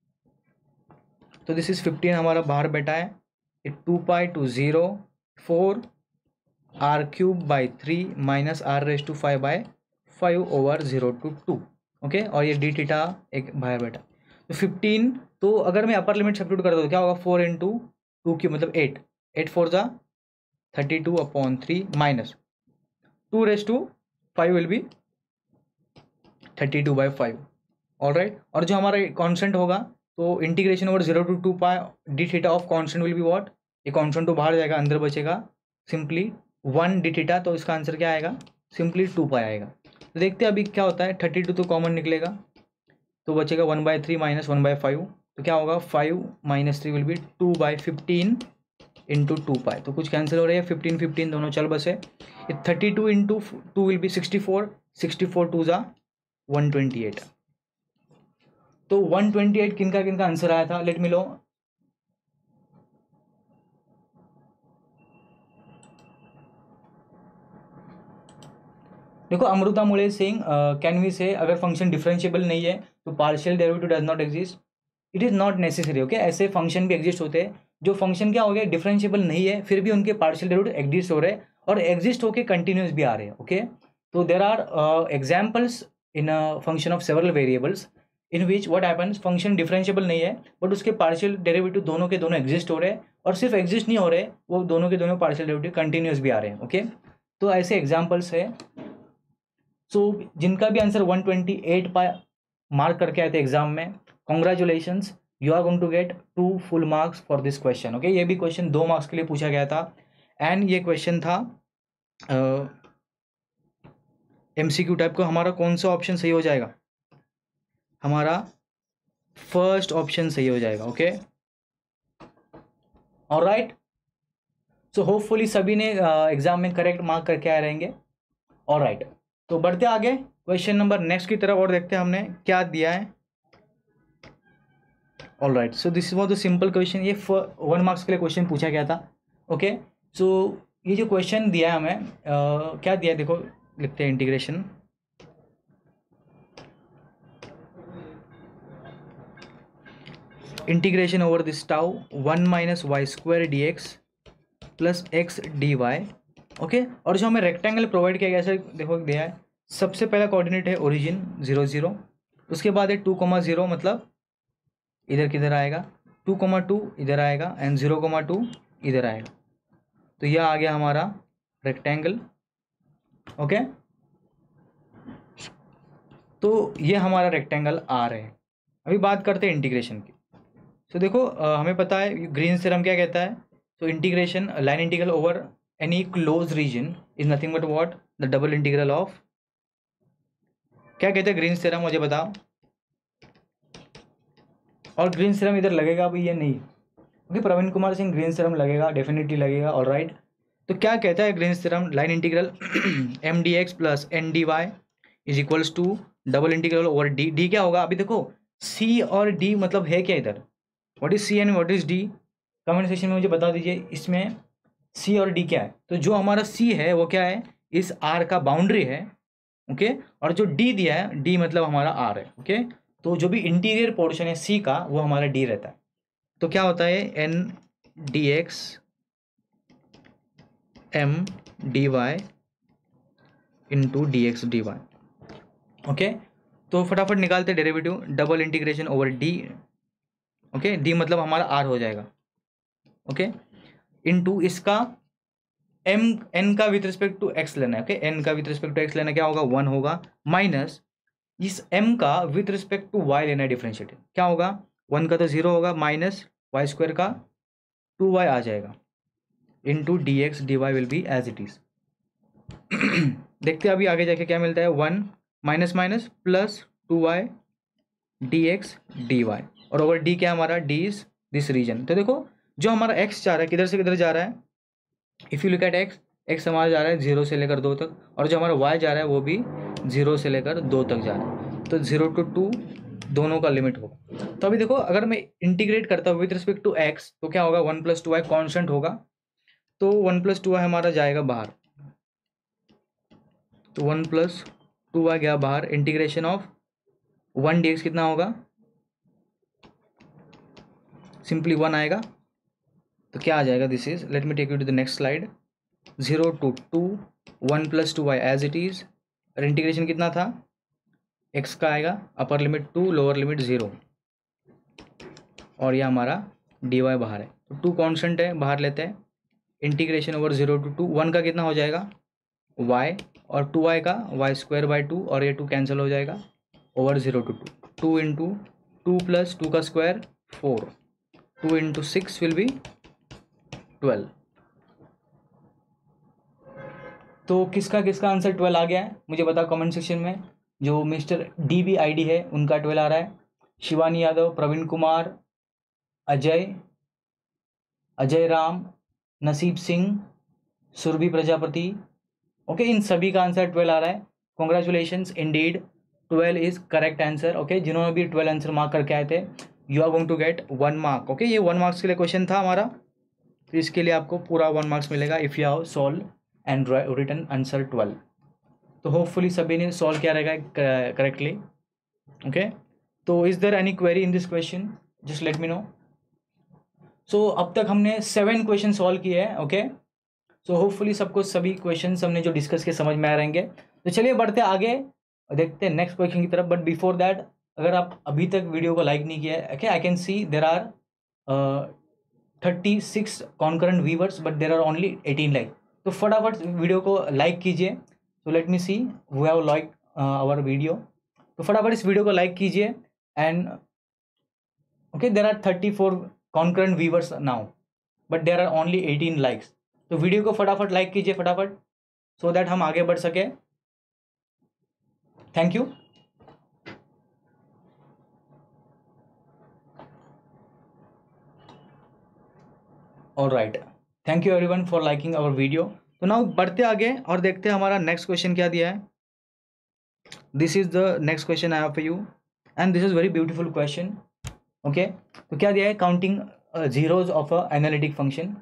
तो दिस इज फिफ्टीन हमारा बाहर बैठा है, two pi two zero four r cube by three minus r raise to five by five over zero to two. Okay, और ये डी थीटा एक बाहर बैठा, तो फिफ्टीन। तो अगर मैं अपर लिमिट सब्स्टिट्यूट कर दूँ तो क्या होगा? फोर इंटू टू क्यूब मतलब एट, एट फोर जा thirty two upon three minus two raise to five will be thirty two by five. All right, और जो हमारा कॉन्स्टेंट होगा तो integration over zero to two pi d theta of constant will be what? ये कॉन्स्टेंट तो बाहर जाएगा, अंदर बचेगा सिंपली वन डी थीटा। तो इसका आंसर क्या आएगा? सिंपली टू पाई आएगा। तो देखते हैं अभी क्या होता है। थर्टी टू तो कॉमन निकलेगा, तो बचेगा one by three minus one by five, तो क्या होगा? Five minus three will be two by fifteen into two pi. तो कुछ कैंसिल हो रही है, फिफ्टीन फिफ्टीन दोनों चल बसे। Thirty two into two will be sixty four, sixty four two जा वन ट्वेंटी एट। तो वन ट्वेंटी एट किनका किनका आंसर आया था? लेट मी लो। देखो Amrita Mule saying, can we say अगर फंक्शन डिफरेंशिएबल नहीं है तो partial derivative does not exist? It is not necessary. Okay, ऐसे फंक्शन भी एग्जिस्ट होते हैं जो फंक्शन क्या हो गया? डिफरेंशिएबल नहीं है, फिर भी उनके पार्शियल डेरिवेटिव एग्जिस्ट हो रहे हैं और एग्जिस्ट होके कंटिन्यूस भी आ रहे हैं। ओके, तो there are examples in a function of several variables in which what happens, function differentiable नहीं है बट उसके पार्शियल डेरिवेटिव दोनों के दोनों एग्जिस्ट हो रहे हैं, और सिर्फ एग्जिस्ट नहीं हो रहे, वो दोनों के दोनों पार्शियल डेरिवेटिव कंटिन्यूस भी आ रहे हैं। ओके, तो ऐसे एग्जाम्पल्स है। सो so, जिनका भी answer one twenty eight pi mark करके आए थे एग्जाम में, congratulations, you are going to get two full marks for this question. Okay, ये भी क्वेश्चन दो मार्क्स के लिए पूछा गया था, एंड ये क्वेश्चन था एमसीक्यू टाइप को। हमारा कौन सा ऑप्शन सही हो जाएगा? हमारा फर्स्ट ऑप्शन सही हो जाएगा। Okay, alright. सो होपफुली सभी ने एग्जाम में करेक्ट मार्क करके आए रहेंगे। ऑलराइट, तो बढ़ते आगे क्वेश्चन नंबर नेक्स्ट की तरफ और देखते हैं हमने क्या दिया है। All right, so this was the simple question. ये वन मार्क्स के लिए क्वेश्चन पूछा गया था। ओके, सो ये जो क्वेश्चन दिया है हमें, uh, क्या दिया है देखो, लिखते हैं integration. Integration over this tau one minus y square d x plus x d y. Okay, और जो हमें रेक्टेंगल प्रोवाइड किया गया है, देखो दिया है, सबसे पहला कोऑर्डिनेट है ओरिजिन जीरो जीरो, उसके बाद है टू कोमा जीरो, मतलब इधर किधर आएगा, टू कोमा टू इधर आएगा एंड जीरो कोमा टू इधर आएगा। तो यह आ गया हमारा रेक्टेंगल। ओके, तो ये हमारा रेक्टेंगल आर है। अभी बात करते हैं इंटीग्रेशन की। तो देखो आ, हमें पता है ग्रीन थ्योरम क्या कहता है। तो integration line integral over any close region is nothing but what, the double integral of, क्या कहते हैं ग्रीन थ्योरम, मुझे बताओ। और ग्रीन थ्योरम इधर लगेगा अभी या नहीं? Okay, Praveen Kumar saying Green theorem लगेगा, डेफिनेटली लगेगा। ऑलराइट, तो क्या कहता है Green theorem, line integral m d x plus n d y is equals to double integral over d. D क्या होगा? अभी देखो सी और डी मतलब है क्या इधर, what is c and what is d? Comment section में मुझे बता दीजिए इसमें सी और डी क्या है। तो जो हमारा सी है वो क्या है, इस आर का बाउंड्री है। ओके, और जो डी दिया है, डी मतलब हमारा आर है। ओके, तो जो भी इंटीरियर पोर्शन है सी का वो हमारा डी रहता है। तो क्या होता है, n d x m d y into d x d y. Okay, तो फटाफट निकालते derivative, double integration over d. Okay, d मतलब हमारा आर हो जाएगा। ओके, इनटू इसका एम, एन का विथ रिस्पेक्ट टू एक्स लेना है। ओके, एन का विथ रिस्पेक्ट टू एक्स लेना, क्या होगा, वन होगा, माइनस इस एम का विथ रिस्पेक्ट टू वाई लेना है डिफरेंशिएट, क्या होगा, वन का तो जीरो होगा, माइनस वाई स्क्वायर का टू वाई आ जाएगा, into d x d y will be as it is. देखते हैं अभी आगे जाके क्या मिलता है, one minus minus plus two y d x d y, और ओवर डी क्या हमारा, डी इज दिस रीजन। तो देखो जो हमारा एक्स जा रहा है किधर से किधर जा रहा है, if you look at x, x हमारा जा रहा है जीरो से लेकर दो तक, और जो हमारा वाई जा रहा है वो भी जीरो से लेकर दो तक जा रहा है। तो जीरो टू टू दोनों का लिमिट होगा। तो अभी देखो अगर मैं इंटीग्रेट करता हूँ विथ रिस्पेक्ट टू एक्स तो क्या होगा, one plus two y constant होगा, तो वन प्लस टू वाई हमारा जाएगा बाहर, तो वन प्लस टू वाई गया बाहर, integration of one d x कितना होगा, सिंपली वन आएगा। तो क्या आ जाएगा, this is, let me take you to the next slide, zero to two one plus two y as it is, और इंटीग्रेशन कितना था, एक्स का आएगा, upper limit two lower limit zero, और यह हमारा डी वाई बाहर है, तो टू कॉन्स्टेंट है बाहर लेते हैं, integration over zero to two, one का कितना हो जाएगा वाई, और टू वाई का वाई स्क्वायर बाई टू, और ये टू कैंसिल हो जाएगा, over zero to two, two into two plus two का square four, two into six will be twelve. तो किसका किसका आंसर ट्वेल्व आ गया है मुझे बताओ कमेंट सेक्शन में। जो mister D B I D है उनका ट्वेल्व आ रहा है, शिवानी यादव, प्रवीण कुमार, अजय, अजय राम, नसीब सिंह, सुरभि प्रजापति। ओके, इन सभी का आंसर ट्वेल्व आ रहा है। Congratulations, indeed twelve is correct answer. Okay, जिन्होंने भी ट्वेल्व आंसर मार्क करके आए थे, you are going to get one mark. Okay, ये वन मार्क्स के लिए क्वेश्चन था हमारा, तो इसके लिए आपको पूरा वन मार्क्स मिलेगा if you have solve and written answer twelve. तो होपफुली सभी ने सॉल्व किया रहेगा करेक्टली। ओके, तो is there any query in this question, just let me know. So अब तक हमने सेवन क्वेश्चन सॉल्व किए हैं। ओके, सो होपफुली सबको सभी क्वेश्चंस हमने जो डिस्कस किए समझ में आ रहेंगे। तो चलिए बढ़ते आगे, देखते हैं नेक्स्ट क्वेश्चन की तरफ। बट बिफोर दैट, अगर आप अभी तक वीडियो को लाइक नहीं किया है, okay, I can see there are thirty six concurrent viewers but there are only eighteen like. तो फटाफट वीडियो को लाइक कीजिए। तो let me see who have like our video. तो फटाफट इस वीडियो को लाइक कीजिए and okay, there are thirty four concurrent viewers now but there are only eighteen likes. तो वीडियो को फटाफट लाइक कीजिए फटाफट, सो दैट हम आगे बढ़ सके। Thank you. All right, thank you everyone for liking our video. तो नाउ बढ़ते आगे और देखते हैं हमारा नेक्स्ट क्वेश्चन क्या दिया है। This is the next question I have for you and this is very beautiful question. Okay, तो क्या दिया है, counting zeros of a analytic function.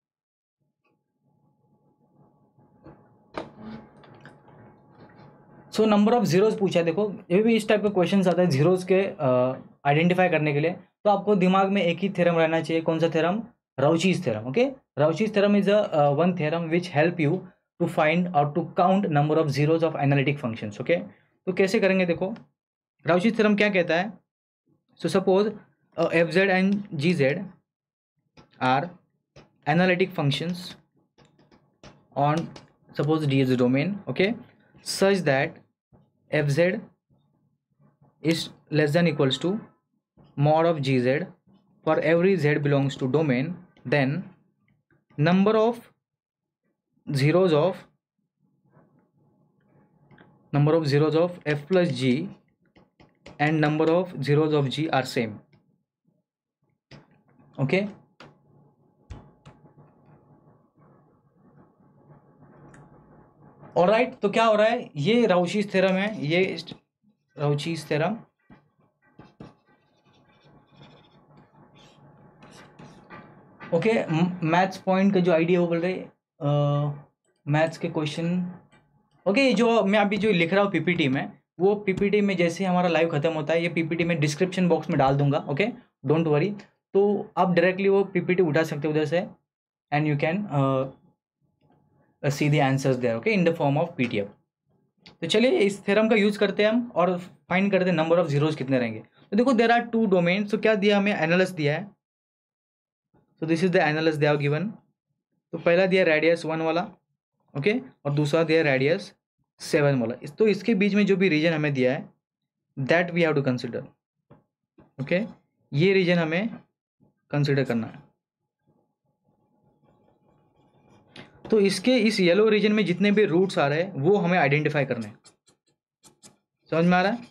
So number of zeros पूछा है। देखो ये भी इस टाइप का क्वेश्चन आता है जीरोज के आइडेंटिफाई uh, करने के लिए, तो आपको दिमाग में एक ही थ्योरम रहना चाहिए। कौन सा theorem? Rouche's theorem. Okay, Rouche's theorem is a one theorem which help you to find और to count number of zeros of analytic functions. Okay, तो कैसे करेंगे? देखो राउचीज थ्योरम क्या कहता है। So suppose f z and g z are analytic functions on suppose D is the domain, okay, such that fz is less than equals to mod of gz for every z belongs to domain, then number of zeros of number of zeros of f plus g and number of zeros of g are same. Okay, all right right, तो क्या हो रहा है, ये राउचीज थ्योरम है, ये Rouche's theorem. Okay, maths point का जो आइडिया वो बोल रहे मैथ्स के क्वेश्चन। ओके, जो मैं अभी जो लिख रहा हूँ पीपीटी में, वो पीपीटी में जैसे हमारा लाइव खत्म होता है, ये पीपीटी में डिस्क्रिप्शन बॉक्स में डाल दूंगा। ओके, डोंट वरी, तो आप डायरेक्टली वो पीपीटी उठा सकते हो उधर से and you can see the answers there, okay, in the form of PDF. तो चलिए इस थ्योरम का यूज करते हैं हम और फाइंड करते हैं नंबर ऑफ जीरोज कितने रहेंगे। तो देखो देयर आर टू डोमेन, तो क्या दिया हमें, एनालिस दिया है। तो this is the annulus they have given. तो पहला दिया रेडियस वन वाला, ओके okay? और दूसरा दिया रेडियस सेवन वाला। इस तो इसके बीच में जो भी रीजन हमें दिया है that we have to consider. Okay, ये रीजन हमें कंसिडर करना है। तो इसके इस येलो रीजन में जितने भी रूट्स आ रहे हैं वो हमें आइडेंटिफाई करने हैं। समझ में आ रहा है?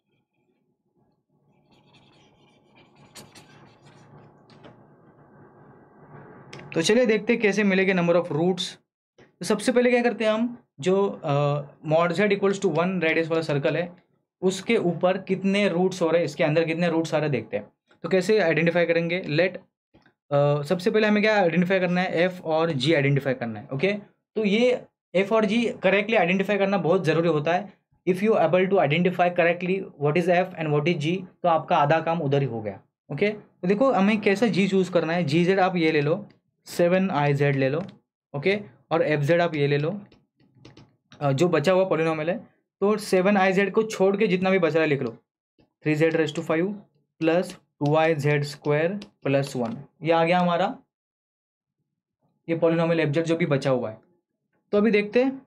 तो चलिए देखते हैं कैसे मिलेंगे नंबर ऑफ रूट्स। तो सबसे पहले क्या करते हैं हम, जो mod z equals to one radius वाला सर्कल है उसके ऊपर कितने रूट्स हो रहे हैं, इसके अंदर कितने रूट्स आ रहे हैं देखते हैं। तो कैसे आइडेंटिफाई करेंगे, लेट uh, सबसे पहले हमें क्या आइडेंटिफाई करना है, एफ और जी आइडेंटिफाई करना है। ओके, तो ये एफ और जी करेक्टली आइडेंटिफाई करना बहुत ज़रूरी होता है। If you able to identify correctly what is f and what is g, तो आपका आधा काम उधर ही हो गया। ओके, तो देखो हमें कैसा जी चूज़ करना है। जी जेड आप ये ले लो, सेवन आई जेड ले लो, ओके, और एफ जेड आप ये ले लो, जो बचा हुआ पॉलिनोमियल है। तो सेवन आई जेड को छोड़ के जितना भी बच रहा है लिख लो, three z raise to five plus two i z square plus one, ये आ गया हमारा ये पॉलिनोमियल एफ जेड जो भी बचा हुआ है। तो अभी देखते हैं,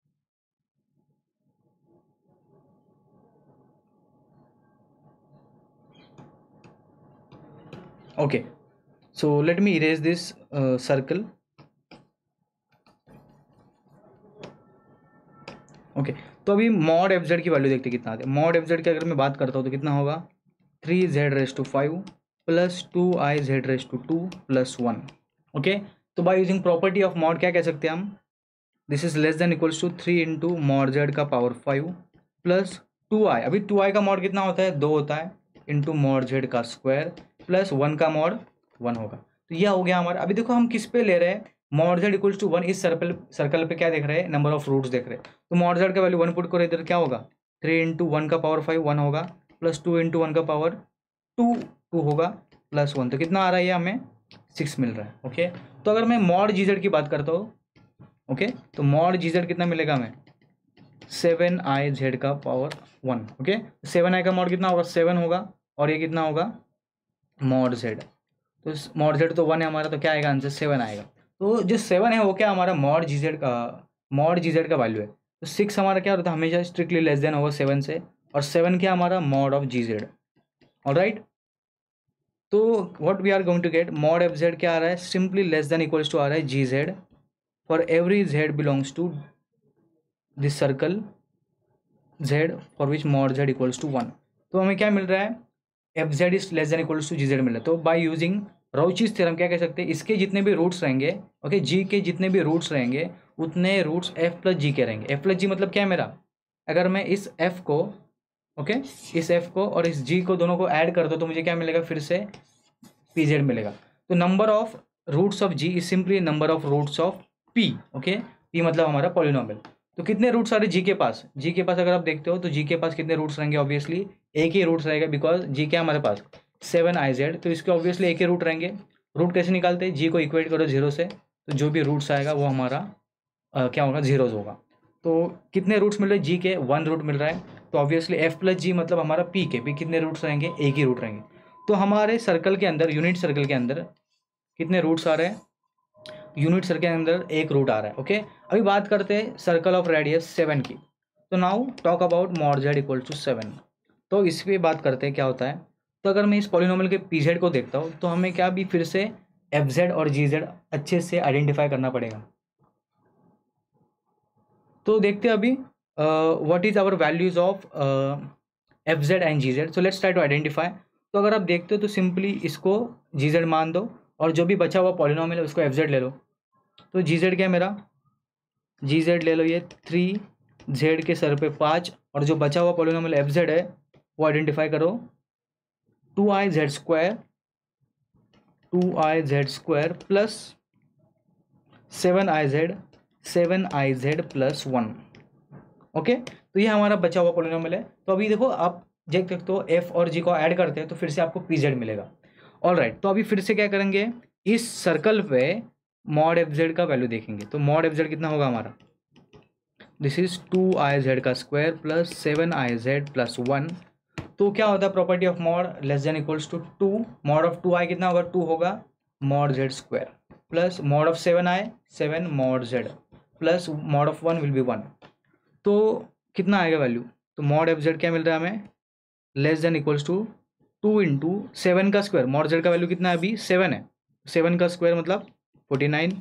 okay, so let me erase this circle. Okay okay, तो अभी मॉड एफ जेड की वैल्यू देखते कितना आती है। मॉड एफ जेड की अगर मैं बात करता हूँ तो कितना होगा, three z raise to five plus two i z raise to two plus one. Okay, तो by using property of mod क्या कह सकते हैं हम, this is less than equals to three into mod z का power five plus two i, अभी टू आई का मॉड कितना होता है, दो होता है, इंटू मॉड जेड का स्क्वायर प्लस वन का मॉड वन होगा। तो यह हो गया हमारा। अभी देखो हम किस पे ले रहे हैं, mod z equals to one, इस सर्कल सर्कल पे क्या देख रहे हैं, नंबर ऑफ रूट्स देख रहे हैं। तो मॉड जेड का वैल्यू वन पुट करो इधर, क्या होगा, थ्री इंटू वन का पावर फाइव वन होगा, प्लस टू इंटू वन का पावर टू टू होगा, प्लस वन, तो कितना आ रहा है, हमें सिक्स मिल रहा है। ओके, तो अगर मैं मॉड जी जेड की बात करता हूँ, ओके, तो मॉड जी जेड कितना मिलेगा हमें, सेवन आई जेड का power one. Okay, seven i का मॉड कितना होगा, सेवन होगा, और ये कितना होगा मॉड जेड, तो मॉड जेड तो वन है हमारा, तो क्या आएगा आंसर, सेवन आएगा। तो जो सेवन है वो क्या हमारा मॉड जी जेड का मॉड जी जेड का वैल्यू है। तो सिक्स हमारा क्या होता है, हमेशा स्ट्रिक्टली लेस देन होगा सेवन से, और सेवन क्या हमारा mod of g z. Alright, तो what we are going to get, mod f z क्या आ रहा है, simply less than equals to आ रहा है g z for every z belongs to this circle z for which mod z equals to one. तो हमें क्या मिल रहा है, f z is less than equals to g z मिल रहा है। तो बाय यूजिंग राउचीज थ्योरम क्या कह सकते हैं, इसके जितने भी रूट्स रहेंगे, ओके, जी के जितने भी रूट्स रहेंगे उतने रूट्स एफ प्लस जी के रहेंगे। एफ प्लस जी मतलब क्या है मेरा, अगर मैं इस एफ को, ओके, इस एफ को और इस जी को दोनों को ऐड कर दो तो मुझे क्या मिलेगा, फिर से पी जेड मिलेगा। तो number of roots of g is simply number of roots of p, okay, p मतलब हमारा पॉलिनोमियल। तो कितने रूट्स आ रहे जी के पास, जी के पास अगर आप देखते हो तो जी के पास कितने रूट्स रहेंगे, ऑब्वियसली एक ही रूट्स रहेगा, बिकॉज जी क्या हमारे पास सेवन आई जेड, तो इसके ऑब्वियसली एक ही रूट रहेंगे। रूट कैसे निकालते हैं, जी को इक्वेट करो जीरो से, तो जो भी रूट्स आएगा वो हमारा आ, क्या होगा, जीरोज होगा। तो कितने रूट्स मिल रहे हैं जी के, वन रूट मिल रहा है, तो ऑब्वियसली एफ प्लस जी मतलब हमारा पी के भी कितने रूट्स रहेंगे, एक ही रूट रहेंगे। तो हमारे सर्कल के अंदर, यूनिट सर्कल के अंदर कितने रूट्स आ रहे हैं, यूनिट सर्कल के अंदर एक रूट आ रहा है, ओके। अभी बात करते हैं सर्कल ऑफ रेडियस सेवन की। तो now talk about mod z equal to seven. तो इस पर बात करते हैं क्या होता है। तो अगर मैं इस पॉलिनोमियल के पी जेड को देखता हूँ तो हमें क्या भी फिर से एफ जेड और जी जेड अच्छे से आइडेंटिफाई करना पड़ेगा। तो देखते हैं अभी what is our values of F z and g z. So let's try to identify. तो अगर आप देखते हो तो सिंपली इसको जी जेड मान दो और जो भी बचा हुआ पॉलिनोमियल है उसको एफ जेड ले लो। तो जी जेड क्या है मेरा, जी जेड ले लो ये थ्री, जेड के सर पे पाँच, और जो बचा हुआ पॉलिनोमियल एफ जेड है वो आइडेंटिफाई करो, two i z square, two i z square plus seven i z, seven i z plus one, okay. तो ये हमारा बचा हुआ पॉलिनोमियल है। तो अभी देखो आप देख सकते हो एफ और जी को ऐड करते हैं तो फिर से आपको पी जेड मिलेगा। ऑल राइट, तो अभी फिर से क्या करेंगे, इस सर्कल पे मॉड एफ जेड का वैल्यू देखेंगे। तो मॉड एफ जेड कितना होगा हमारा, this is two i z का square plus seven i z plus one. तो क्या होता है property of mod less than equals to two, mod of two i कितना होगा, टू होगा, mod z square plus mod of seven i, seven mod z plus mod of one will be one. तो कितना आएगा वैल्यू, तो मॉड एफ जेड क्या मिल रहा है हमें, less than equals to two into seven का स्क्वायर, मॉड जेड का वैल्यू कितना है अभी सेवन है, सेवन का स्क्वायर मतलब forty nine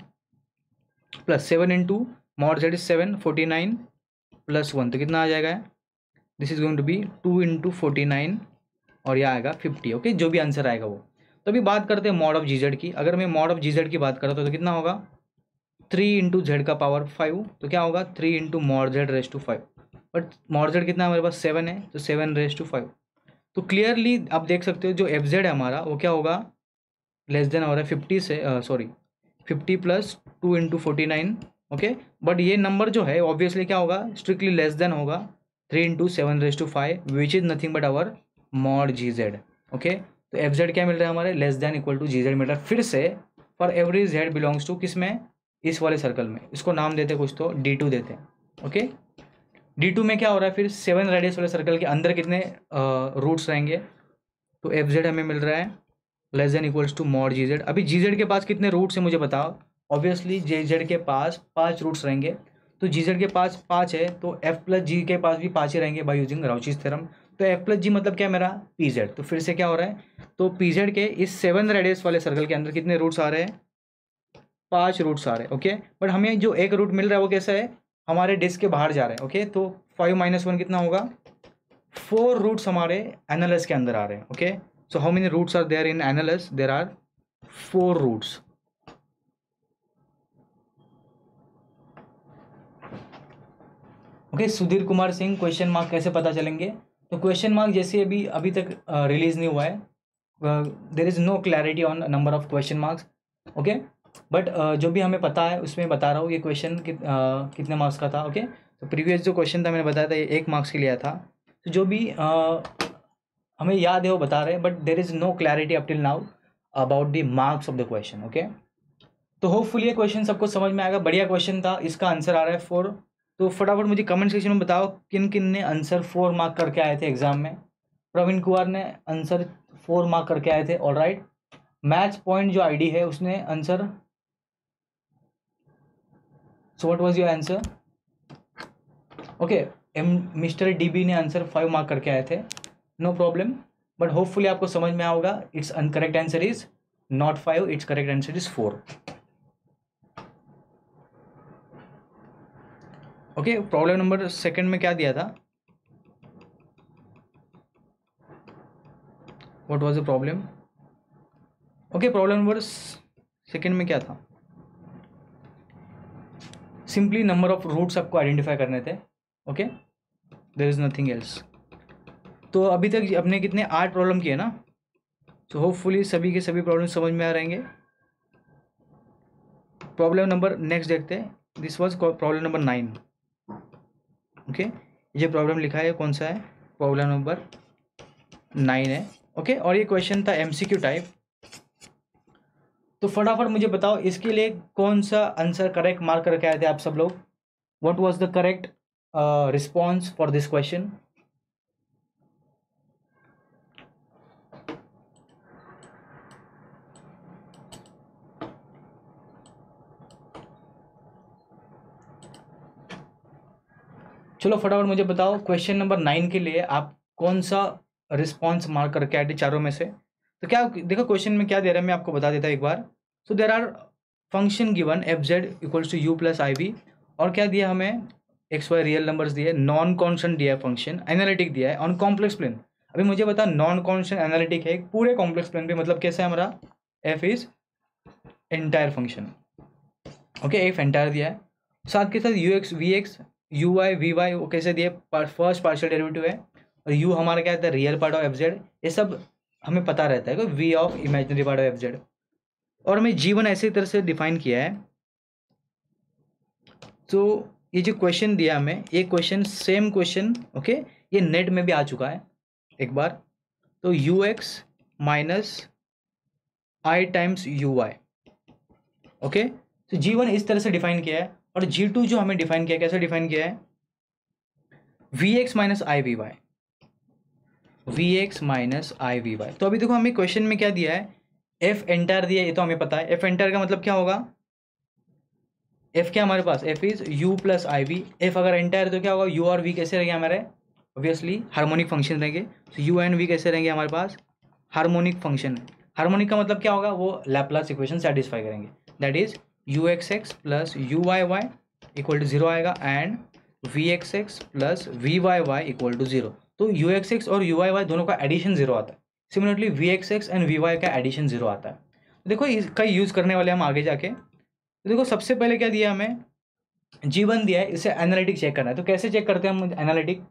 plus seven into mod z is seven, forty nine plus one, तो कितना आ जाएगा, this is going to be two into forty nine और यह आएगा फिफ्टी, ओके, जो भी आंसर आएगा वो। तो अभी बात करते हैं मॉड ऑफ जी जेड की। अगर मैं मॉड ऑफ जी जेड की बात करता हूँ तो कितना होगा, थ्री इंटू जेड का पावर फाइव, तो क्या होगा three into mod z raise to five, but mod z कितना हमारे पास सेवन है, तो सेवन रेस टू फाइव। तो क्लियरली आप देख सकते हो जो एफ जेड है हमारा वो क्या होगा, लेस देन हो रहा है फिफ्टी से, sorry fifty plus two into forty nine, okay. But ये नंबर जो है ऑब्वियसली क्या होगा, स्ट्रिक्टली लेस देन होगा three into seven raise to five which is nothing but our mod g z, okay. तो एफ जेड क्या मिल रहा है हमारे, less than equal to g z मिल रहा है। फिर से for every z belongs to किस में, इस वाले सर्कल में, इसको नाम देते कुछ तो डी टू देते हैं, ओके। डी टू में क्या हो रहा है, फिर सेवन रेडियस वाले सर्कल के अंदर कितने रूट्स रहेंगे, तो एफ जेड हमें मिल रहा है less than equals to mod g z. अभी जी जेड के पास कितने रूट्स हैं मुझे बताओ, ऑब्वियसली जे जेड के पास पाँच रूट्स रहेंगे, तो जी जेड के पास पाँच है तो एफ प्लस जी के पास भी पाँच ही रहेंगे बाय यूजिंग राउचीज थ्योरम। तो एफ प्लस जी मतलब क्या है मेरा पी जेड। तो फिर से क्या हो रहा है, तो पी जेड के इस सेवन रेडियस वाले सर्कल के अंदर कितने रूट्स आ रहे हैं, पाँच रूट्स आ रहे हैं, ओके। बट हमें जो एक रूट मिल रहा है वो कैसा है, हमारे डिस्क के बाहर जा रहे हैं, ओके। तो फाइव माइनस वन कितना होगा, फोर रूट्स हमारे एनालिस के अंदर आ रहे हैं, okay. So how many roots are there in annulus, there are four roots, okay. Sudhir Kumar Singh, question mark कैसे पता चलेंगे, तो क्वेश्चन मार्क जैसे अभी अभी तक रिलीज नहीं हुआ है, there is no clarity on number of question marks, okay. But जो भी हमें पता है उसमें बता रहा हूँ ये क्वेश्चन कित, uh, कितने मार्क्स का था, ओके। तो प्रीवियस जो क्वेश्चन था मैंने बताया था ये एक मार्क्स के लिए था। तो जो भी uh, हमें याद है वो बता रहे हैं, but there is no clarity up till now about the marks of the question, okay. तो होपफुली ये क्वेश्चन सबको समझ में आएगा, बढ़िया क्वेश्चन था, इसका आंसर आ रहा है फोर। तो फटाफट मुझे कमेंट सेक्शन में बताओ किन किन ने आंसर फोर मार्क करके आए थे एग्जाम में। प्रवीण कुमार ने आंसर फोर मार्क करके आए थे, ऑल राइट। मैच पॉइंट जो आईडी है उसने answer, so what was your answer, okay. M mister DB ने आंसर फाइव मार्क करके आए थे, नो प्रॉब्लम, बट होपफुली आपको समझ में आओगा। It's incorrect answer is not five, it's correct answer is four, okay. Problem number second में क्या दिया था, what was the problem, okay, problem number second में क्या था, सिंपली नंबर ऑफ रूट्स आपको आइडेंटिफाई करने थे। Okay, there is nothing else. तो अभी तक अपने कितने आठ प्रॉब्लम किए ना, तो होपफुली सभी के सभी प्रॉब्लम समझ में आ रहेंगे। प्रॉब्लम नंबर नेक्स्ट देखते हैं, this was problem number nine. Okay, ये प्रॉब्लम लिखा है कौन सा है, प्रॉब्लम नंबर नाइन है। ओके, और ये क्वेश्चन था एमसीक्यू टाइप। तो फटाफट मुझे बताओ इसके लिए कौन सा आंसर करेक्ट मार्क करके आए थे आप सब लोग, what was the correct response for this question. चलो फटाफट मुझे बताओ क्वेश्चन नंबर नाइन के लिए आप कौन सा रिस्पॉन्स मार्क करके आए थे चारों में से। तो क्या देखो क्वेश्चन में क्या दे रहा है, मैं आपको बता देता हूँ एक बार। So there are function given F Z equals to U plus I B, और क्या दिया हमें, एक्स वाई रियल नंबर्स दिए, नॉन कॉन्स्टेंट दिया है, फंक्शन एनालिटिक दिया है ऑन कॉम्प्लेक्स प्लेन। अभी मुझे बता, नॉन कॉन्स्टेंट एनालिटिक है पूरे कॉम्प्लेक्स प्लेन पे, मतलब कैसा है हमारा, F is entire function. Okay, F entire दिया है, साथ के साथ U X V X U Y V Y वो कैसे दिए, फर्स्ट पार्शियल डेरिवेटिव है, और यू हमारा क्या आता है, real part of F Z. ये सब हमें पता रहता है कि V of imaginary part of F Z. और हमें जीवन ऐसे तरह से डिफाइन किया है। तो ये जो क्वेश्चन दिया हमें, ये क्वेश्चन सेम क्वेश्चन ओके ये नेट में भी आ चुका है एक बार। तो U X minus I times U Y. Okay, तो जी वन इस तरह से डिफाइन किया है, और जी टू जो हमें डिफाइन किया है, कैसे डिफाइन किया है, V X minus I V Y, V X minus I V Y. तो अभी देखो हमें क्वेश्चन में क्या दिया है, एफ एंटायर दिया है, ये तो हमें पता है। एफ एंटायर का मतलब क्या होगा, एफ क्या हमारे पास, F is U plus I V. F अगर एंटायर तो क्या होगा, यू और वी कैसे रहेंगे हमारे, ऑब्वियसली हार्मोनिक फंक्शन रहेंगे। तो यू एंड वी कैसे रहेंगे हमारे पास, हार्मोनिक फंक्शन। हार्मोनिक का मतलब क्या होगा, वो लैपलास इक्वेशन सेटिस्फाई करेंगे, that is U X X plus U Y Y equal to zero आएगा, and V X X plus V Y Y equal to zero. तो यू एक्स एक्स और यू वाई वाई दोनों का एडिशन जीरो आता है। Similarly V X X and V Y Y addition zero आता है। तो देखो इसका यूज़ करने वाले हम आगे जाके। तो देखो सबसे पहले क्या दिया हमें, जीवन दिया है, इसे एनालिटिक चेक करना है। तो कैसे चेक करते हैं हम एनालिटिक,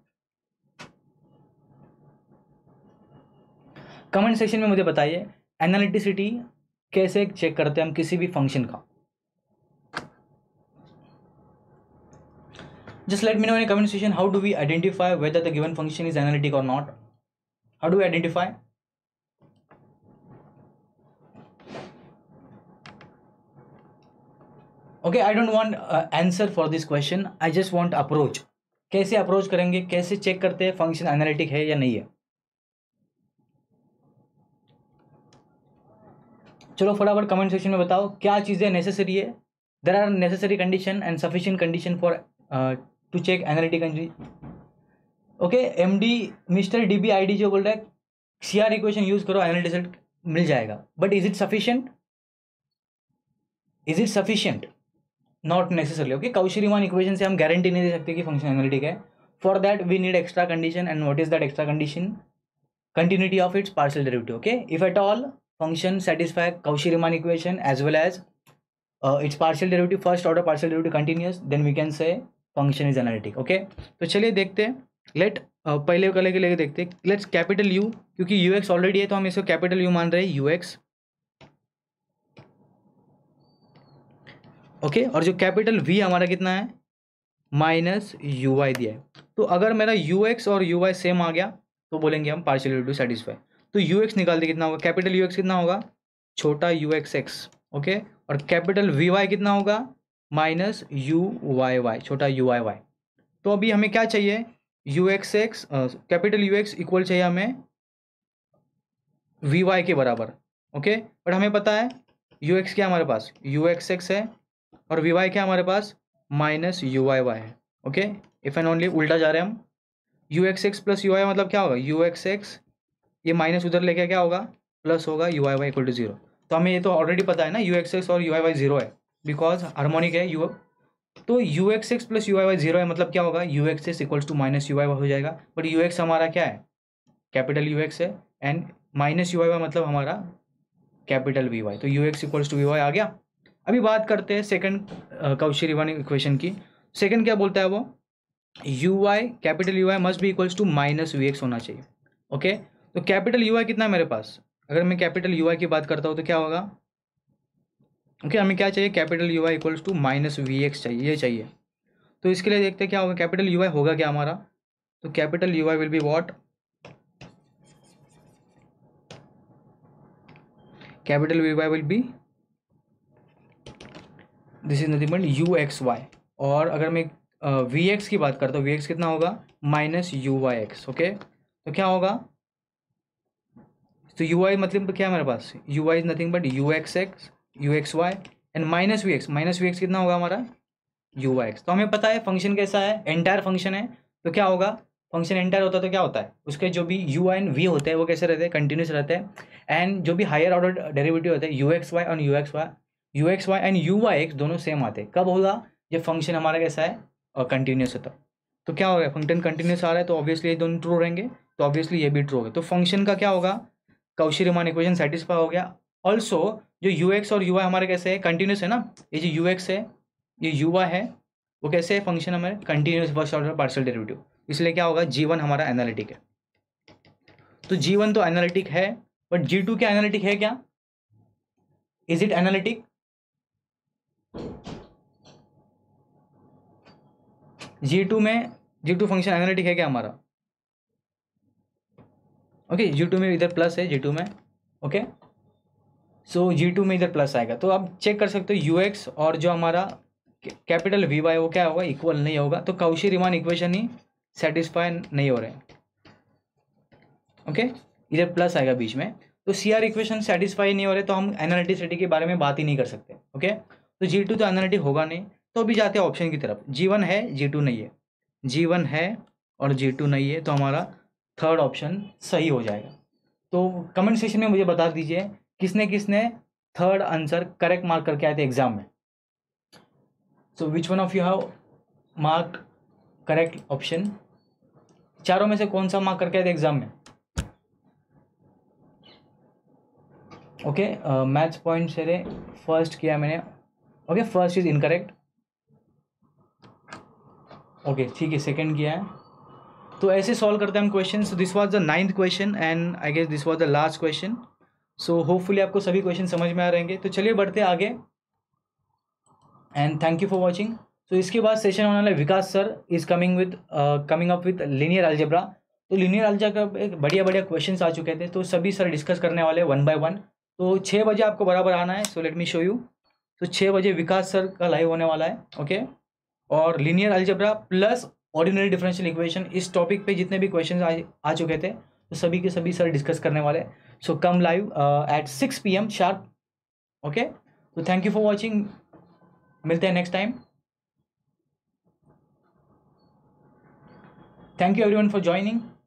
कमेंट सेक्शन में मुझे बताइए एनालिटिसिटी कैसे चेक करते हैं हम किसी भी फंक्शन का। Just let me know in a comment section, how do we identify whether the given function is analytic or not? How do we identify? Okay, I don't want uh, answer for this question. I just want approach. कैसे अप्रोच करेंगे, कैसे चेक करते हैं फंक्शन एनालिटिक है या नहीं है। चलो फटाफट कमेंट सेक्शन में बताओ क्या चीज़ें नेसेसरी है। There are necessary condition and sufficient condition for to check analytic. Okay, M D mister D B I D जो बोल रहा है सी आर इक्वेशन यूज करो एनालिटिक मिल जाएगा, but is it sufficient, is it sufficient, not necessarily. Okay, Cauchy Riemann equation से हम गारंटी नहीं दे सकते कि फंक्शन एनालिटिक है। For that we need extra condition, and what is that extra condition, continuity of its partial derivative. Okay, if at all function satisfy Cauchy-Riemann equation as well as uh, its partial derivative, first order partial derivative continuous, then we can say function is analytic. Okay, तो चलिए देखते हैं, लेट uh, पहले वाले के लेके देखते हैं, लेट्स कैपिटल यू, क्योंकि यू एक्स ऑलरेडी है तो हम इसको कैपिटल यू मान रहे हैं, यू एक्स। ओके, और जो कैपिटल वी हमारा कितना है, माइनस यू वाई दिया है। तो अगर मेरा यू एक्स और यू वाई सेम आ गया तो बोलेंगे हम पार्शियल डेरिवेटिव सेटिस्फाई। तो यू एक्स निकाल दे, कितना होगा, कैपिटल यू एक्स कितना होगा, छोटा यू एक्स एक्स। ओके, और कैपिटल वी वाई कितना होगा, माइनस यू वाई वाई, छोटा यू वाई वाई। तो अभी हमें क्या चाहिए, U X X capital U X equal चाहिए हमें वी वाई के बराबर। ओके, बट हमें पता है यू एक्स क्या हमारे पास, यू एक्स एक्स है, और वी वाई क्या हमारे पास, माइनस यू वाई वाई है। ओके, इफ एंड ओनली उल्टा जा रहे हैं हम, U X X plus U Y मतलब क्या होगा, यू एक्स एक्स ये माइनस उधर लेके क्या होगा, प्लस होगा, U Y Y equal to zero. तो हमें ये तो ऑलरेडी पता है ना, यू एक्स एक्स और यू वाई वाई जीरो है, बिकॉज हार्मोनिक है यू। तो U X X plus U Y Y zero है, मतलब क्या होगा, U X X equals to minus U Y Y हो जाएगा। बट यू एक्स हमारा क्या है, कैपिटल यू एक्स है, and minus U Y Y मतलब हमारा कैपिटल वी वाई, तो U X equals to V Y आ गया। अभी बात करते हैं सेकंड काउची-रीमन इक्वेशन की। सेकंड क्या बोलता है वो, U Y capital U Y must be equals to minus V X होना चाहिए। ओके, तो कैपिटल यू वाई कितना है मेरे पास, अगर मैं कैपिटल यू वाई की बात करता हूँ तो क्या होगा, ओके okay, हमें क्या चाहिए, capital U Y equals to minus V X चाहिए, ये चाहिए। तो इसके लिए देखते हैं क्या होगा, कैपिटल यू वाई होगा क्या हमारा, तो capital U Y will be what, capital U Y will be this is nothing but U X Y, और अगर मैं वी uh, एक्स की बात करता हूँ, वी एक्स कितना होगा, minus U Y X. Okay, तो क्या होगा, तो यू वाई मतलब क्या है मेरे पास, U Y is nothing but U X X U X Y and minus V X, minus V X कितना होगा हमारा, यू वाई एक्स। तो हमें पता है फंक्शन कैसा है, एंटायर फंक्शन है, तो क्या होगा, फंक्शन एंटायर होता है तो क्या होता है, उसके जो भी यू एंड वी होते हैं वो कैसे रहते हैं, कंटिन्यूस रहते हैं, एंड जो भी हायर ऑर्डर डेरिवेटिव होते हैं यू एक्स वाई और U X Y U X Y and U Y X दोनों सेम आते हैं। कब होगा, जब फंक्शन हमारा कैसा है, और कंटिन्यूस होता है। तो क्या होगा, फंक्शन कंटिन्यूस आ रहा है तो ऑब्वियसली ये दोनों ट्रू रहेंगे, तो ऑब्वियसली ये भी ट्रू होगा। तो फंक्शन का क्या होगा, काउची-रीमन इक्वेशन सेटिस्फाई हो गया। ऑल्सो जो यू एक्स और यू वाई हमारे कैसे है, कंटिन्यूस है ना, ये जो यू एक्स है ये यू वाई है वो कैसे है, फंक्शन हमारे continuous first order partial derivative, इसलिए क्या होगा, जी वन हमारा एनालिटिक है। तो जी वन तो एनालिटिक है, बट जी टू क्या एनालिटिक है क्या, is it analytic, G two में जी टू फंक्शन एनालिटिक है क्या हमारा, ओके जी टू में इधर प्लस है जी टू में, ओके सो जी टू में इधर प्लस आएगा। तो आप चेक कर सकते हो यू एक्स और जो हमारा कैपिटल वी वाई वो क्या होगा, इक्वल नहीं होगा, तो काउची-रीमन इक्वेशन ही सेटिस्फाई नहीं हो रहे हैं। ओके, इधर प्लस आएगा बीच में, तो सी आर इक्वेशन सेटिस्फाई नहीं हो रहे तो हम एनालिटिसिटी के बारे में बात ही नहीं कर सकते। ओके, तो जी टू तो एनालिटिक होगा नहीं, तो अभी जाते हैं ऑप्शन की तरफ, जी वन है जी टू नहीं है, जी वन है और जी टू नहीं है, तो हमारा थर्ड ऑप्शन सही हो जाएगा। तो कमेंट सेक्शन में मुझे बता दीजिए किसने किसने थर्ड आंसर करेक्ट मार्क करके आए थे एग्जाम में। So which one of you have marked correct option, चारों में से कौन सा मार्क करके आए थे एग्जाम में, ओके मैथ्स पॉइंट से फर्स्ट किया मैंने, okay first is incorrect, okay ठीक है सेकंड किया है। तो ऐसे सॉल्व करते हैं हम question. So this was the ninth question and I guess this was the last question. So hopefully आपको सभी क्वेश्चन समझ में आ रहेंगे। तो चलिए बढ़ते आगे and thank you for watching. तो इसके बाद सेशन होने वाला Vikas sir is coming with coming up with linear algebra. तो लीनियर अलजेब्रा का एक बढ़िया बढ़िया क्वेश्चन आ चुके थे, तो सभी सर डिस्कस करने वाले वन बाय वन। तो छः बजे आपको बराबर आना है। So let me show you. तो छः बजे विकास सर का लाइव होने वाला है, ओके okay? और linear algebra plus ordinary differential equation, इस टॉपिक पे जितने भी क्वेश्चन आ, आ चुके थे तो सभी के सभी सर डिस्कस करने वाले। सो come live at six P M sharp, okay. तो थैंक यू फॉर वॉचिंग, मिलते हैं next time. Thank you everyone for joining.